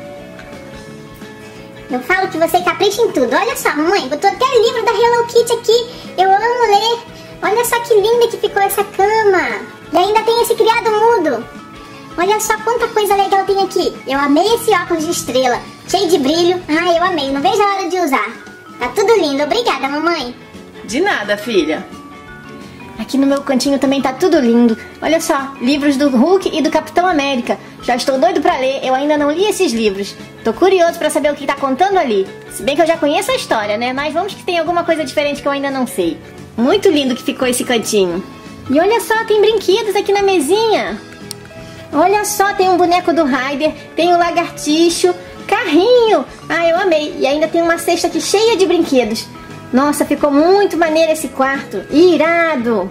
Eu falo que você capricha em tudo. Olha só, mamãe, botou até livro da Hello Kitty aqui. Eu amo ler. Olha só que linda que ficou essa cama. E ainda tem esse criado mudo. Olha só quanta coisa legal tem aqui. Eu amei esse óculos de estrela, cheio de brilho. Ai, eu amei, não vejo a hora de usar. Tá tudo lindo, obrigada, mamãe. De nada, filha. Aqui no meu cantinho também tá tudo lindo. Olha só, livros do Hulk e do Capitão América. Já estou doido pra ler, eu ainda não li esses livros. Tô curioso pra saber o que tá contando ali. Se bem que eu já conheço a história, né? Mas vamos que tem alguma coisa diferente que eu ainda não sei. Muito lindo que ficou esse cantinho. E olha só, tem brinquedos aqui na mesinha. Olha só, tem um boneco do Ryder, tem o lagartixo, carrinho. Ah, eu amei. E ainda tem uma cesta aqui cheia de brinquedos. Nossa, ficou muito maneiro esse quarto. Irado.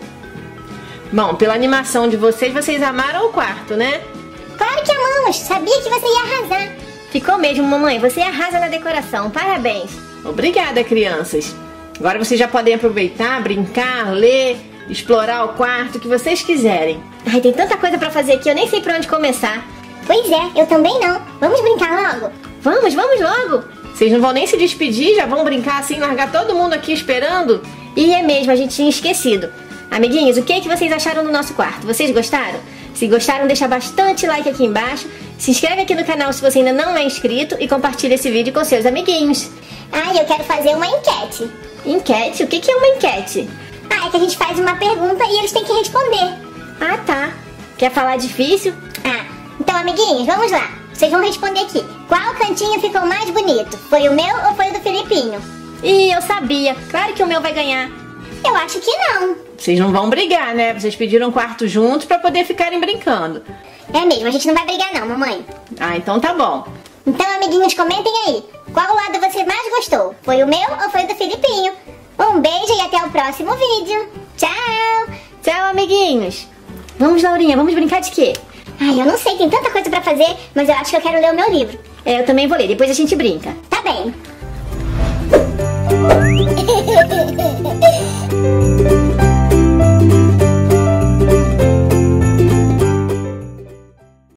Bom, pela animação de vocês, vocês amaram o quarto, né? Claro que amamos, sabia que você ia arrasar. Ficou mesmo, mamãe. Você arrasa na decoração. Parabéns. Obrigada, crianças. Agora vocês já podem aproveitar, brincar, ler, explorar o quarto, o que vocês quiserem. Ai, tem tanta coisa pra fazer aqui, eu nem sei por onde começar. Pois é, eu também não. Vamos brincar logo? Vamos, vamos logo. Vocês não vão nem se despedir, já vão brincar assim, largar todo mundo aqui esperando? E é mesmo, a gente tinha esquecido. Amiguinhos, o que é que vocês acharam do nosso quarto? Vocês gostaram? Se gostaram, deixa bastante like aqui embaixo. Se inscreve aqui no canal se você ainda não é inscrito e compartilha esse vídeo com seus amiguinhos. Ah, eu quero fazer uma enquete. Enquete? O que que é uma enquete? Ah, é que a gente faz uma pergunta e eles têm que responder. Ah, tá. Quer falar difícil? Ah, então amiguinhos, vamos lá. Vocês vão responder aqui. Qual cantinho ficou mais bonito? Foi o meu ou foi o do Filipinho? Ih, eu sabia. Claro que o meu vai ganhar. Eu acho que não. Vocês não vão brigar, né? Vocês pediram um quarto juntos pra poder ficarem brincando. É mesmo, a gente não vai brigar não, mamãe. Ah, então tá bom. Então, amiguinhos, comentem aí. Qual lado você mais gostou? Foi o meu ou foi o do Filipinho? Um beijo e até o próximo vídeo. Tchau! Tchau, amiguinhos. Vamos, Laurinha, vamos brincar de quê? Ai, eu não sei, tem tanta coisa pra fazer, mas eu acho que eu quero ler o meu livro. É, eu também vou ler, depois a gente brinca. Tá bem.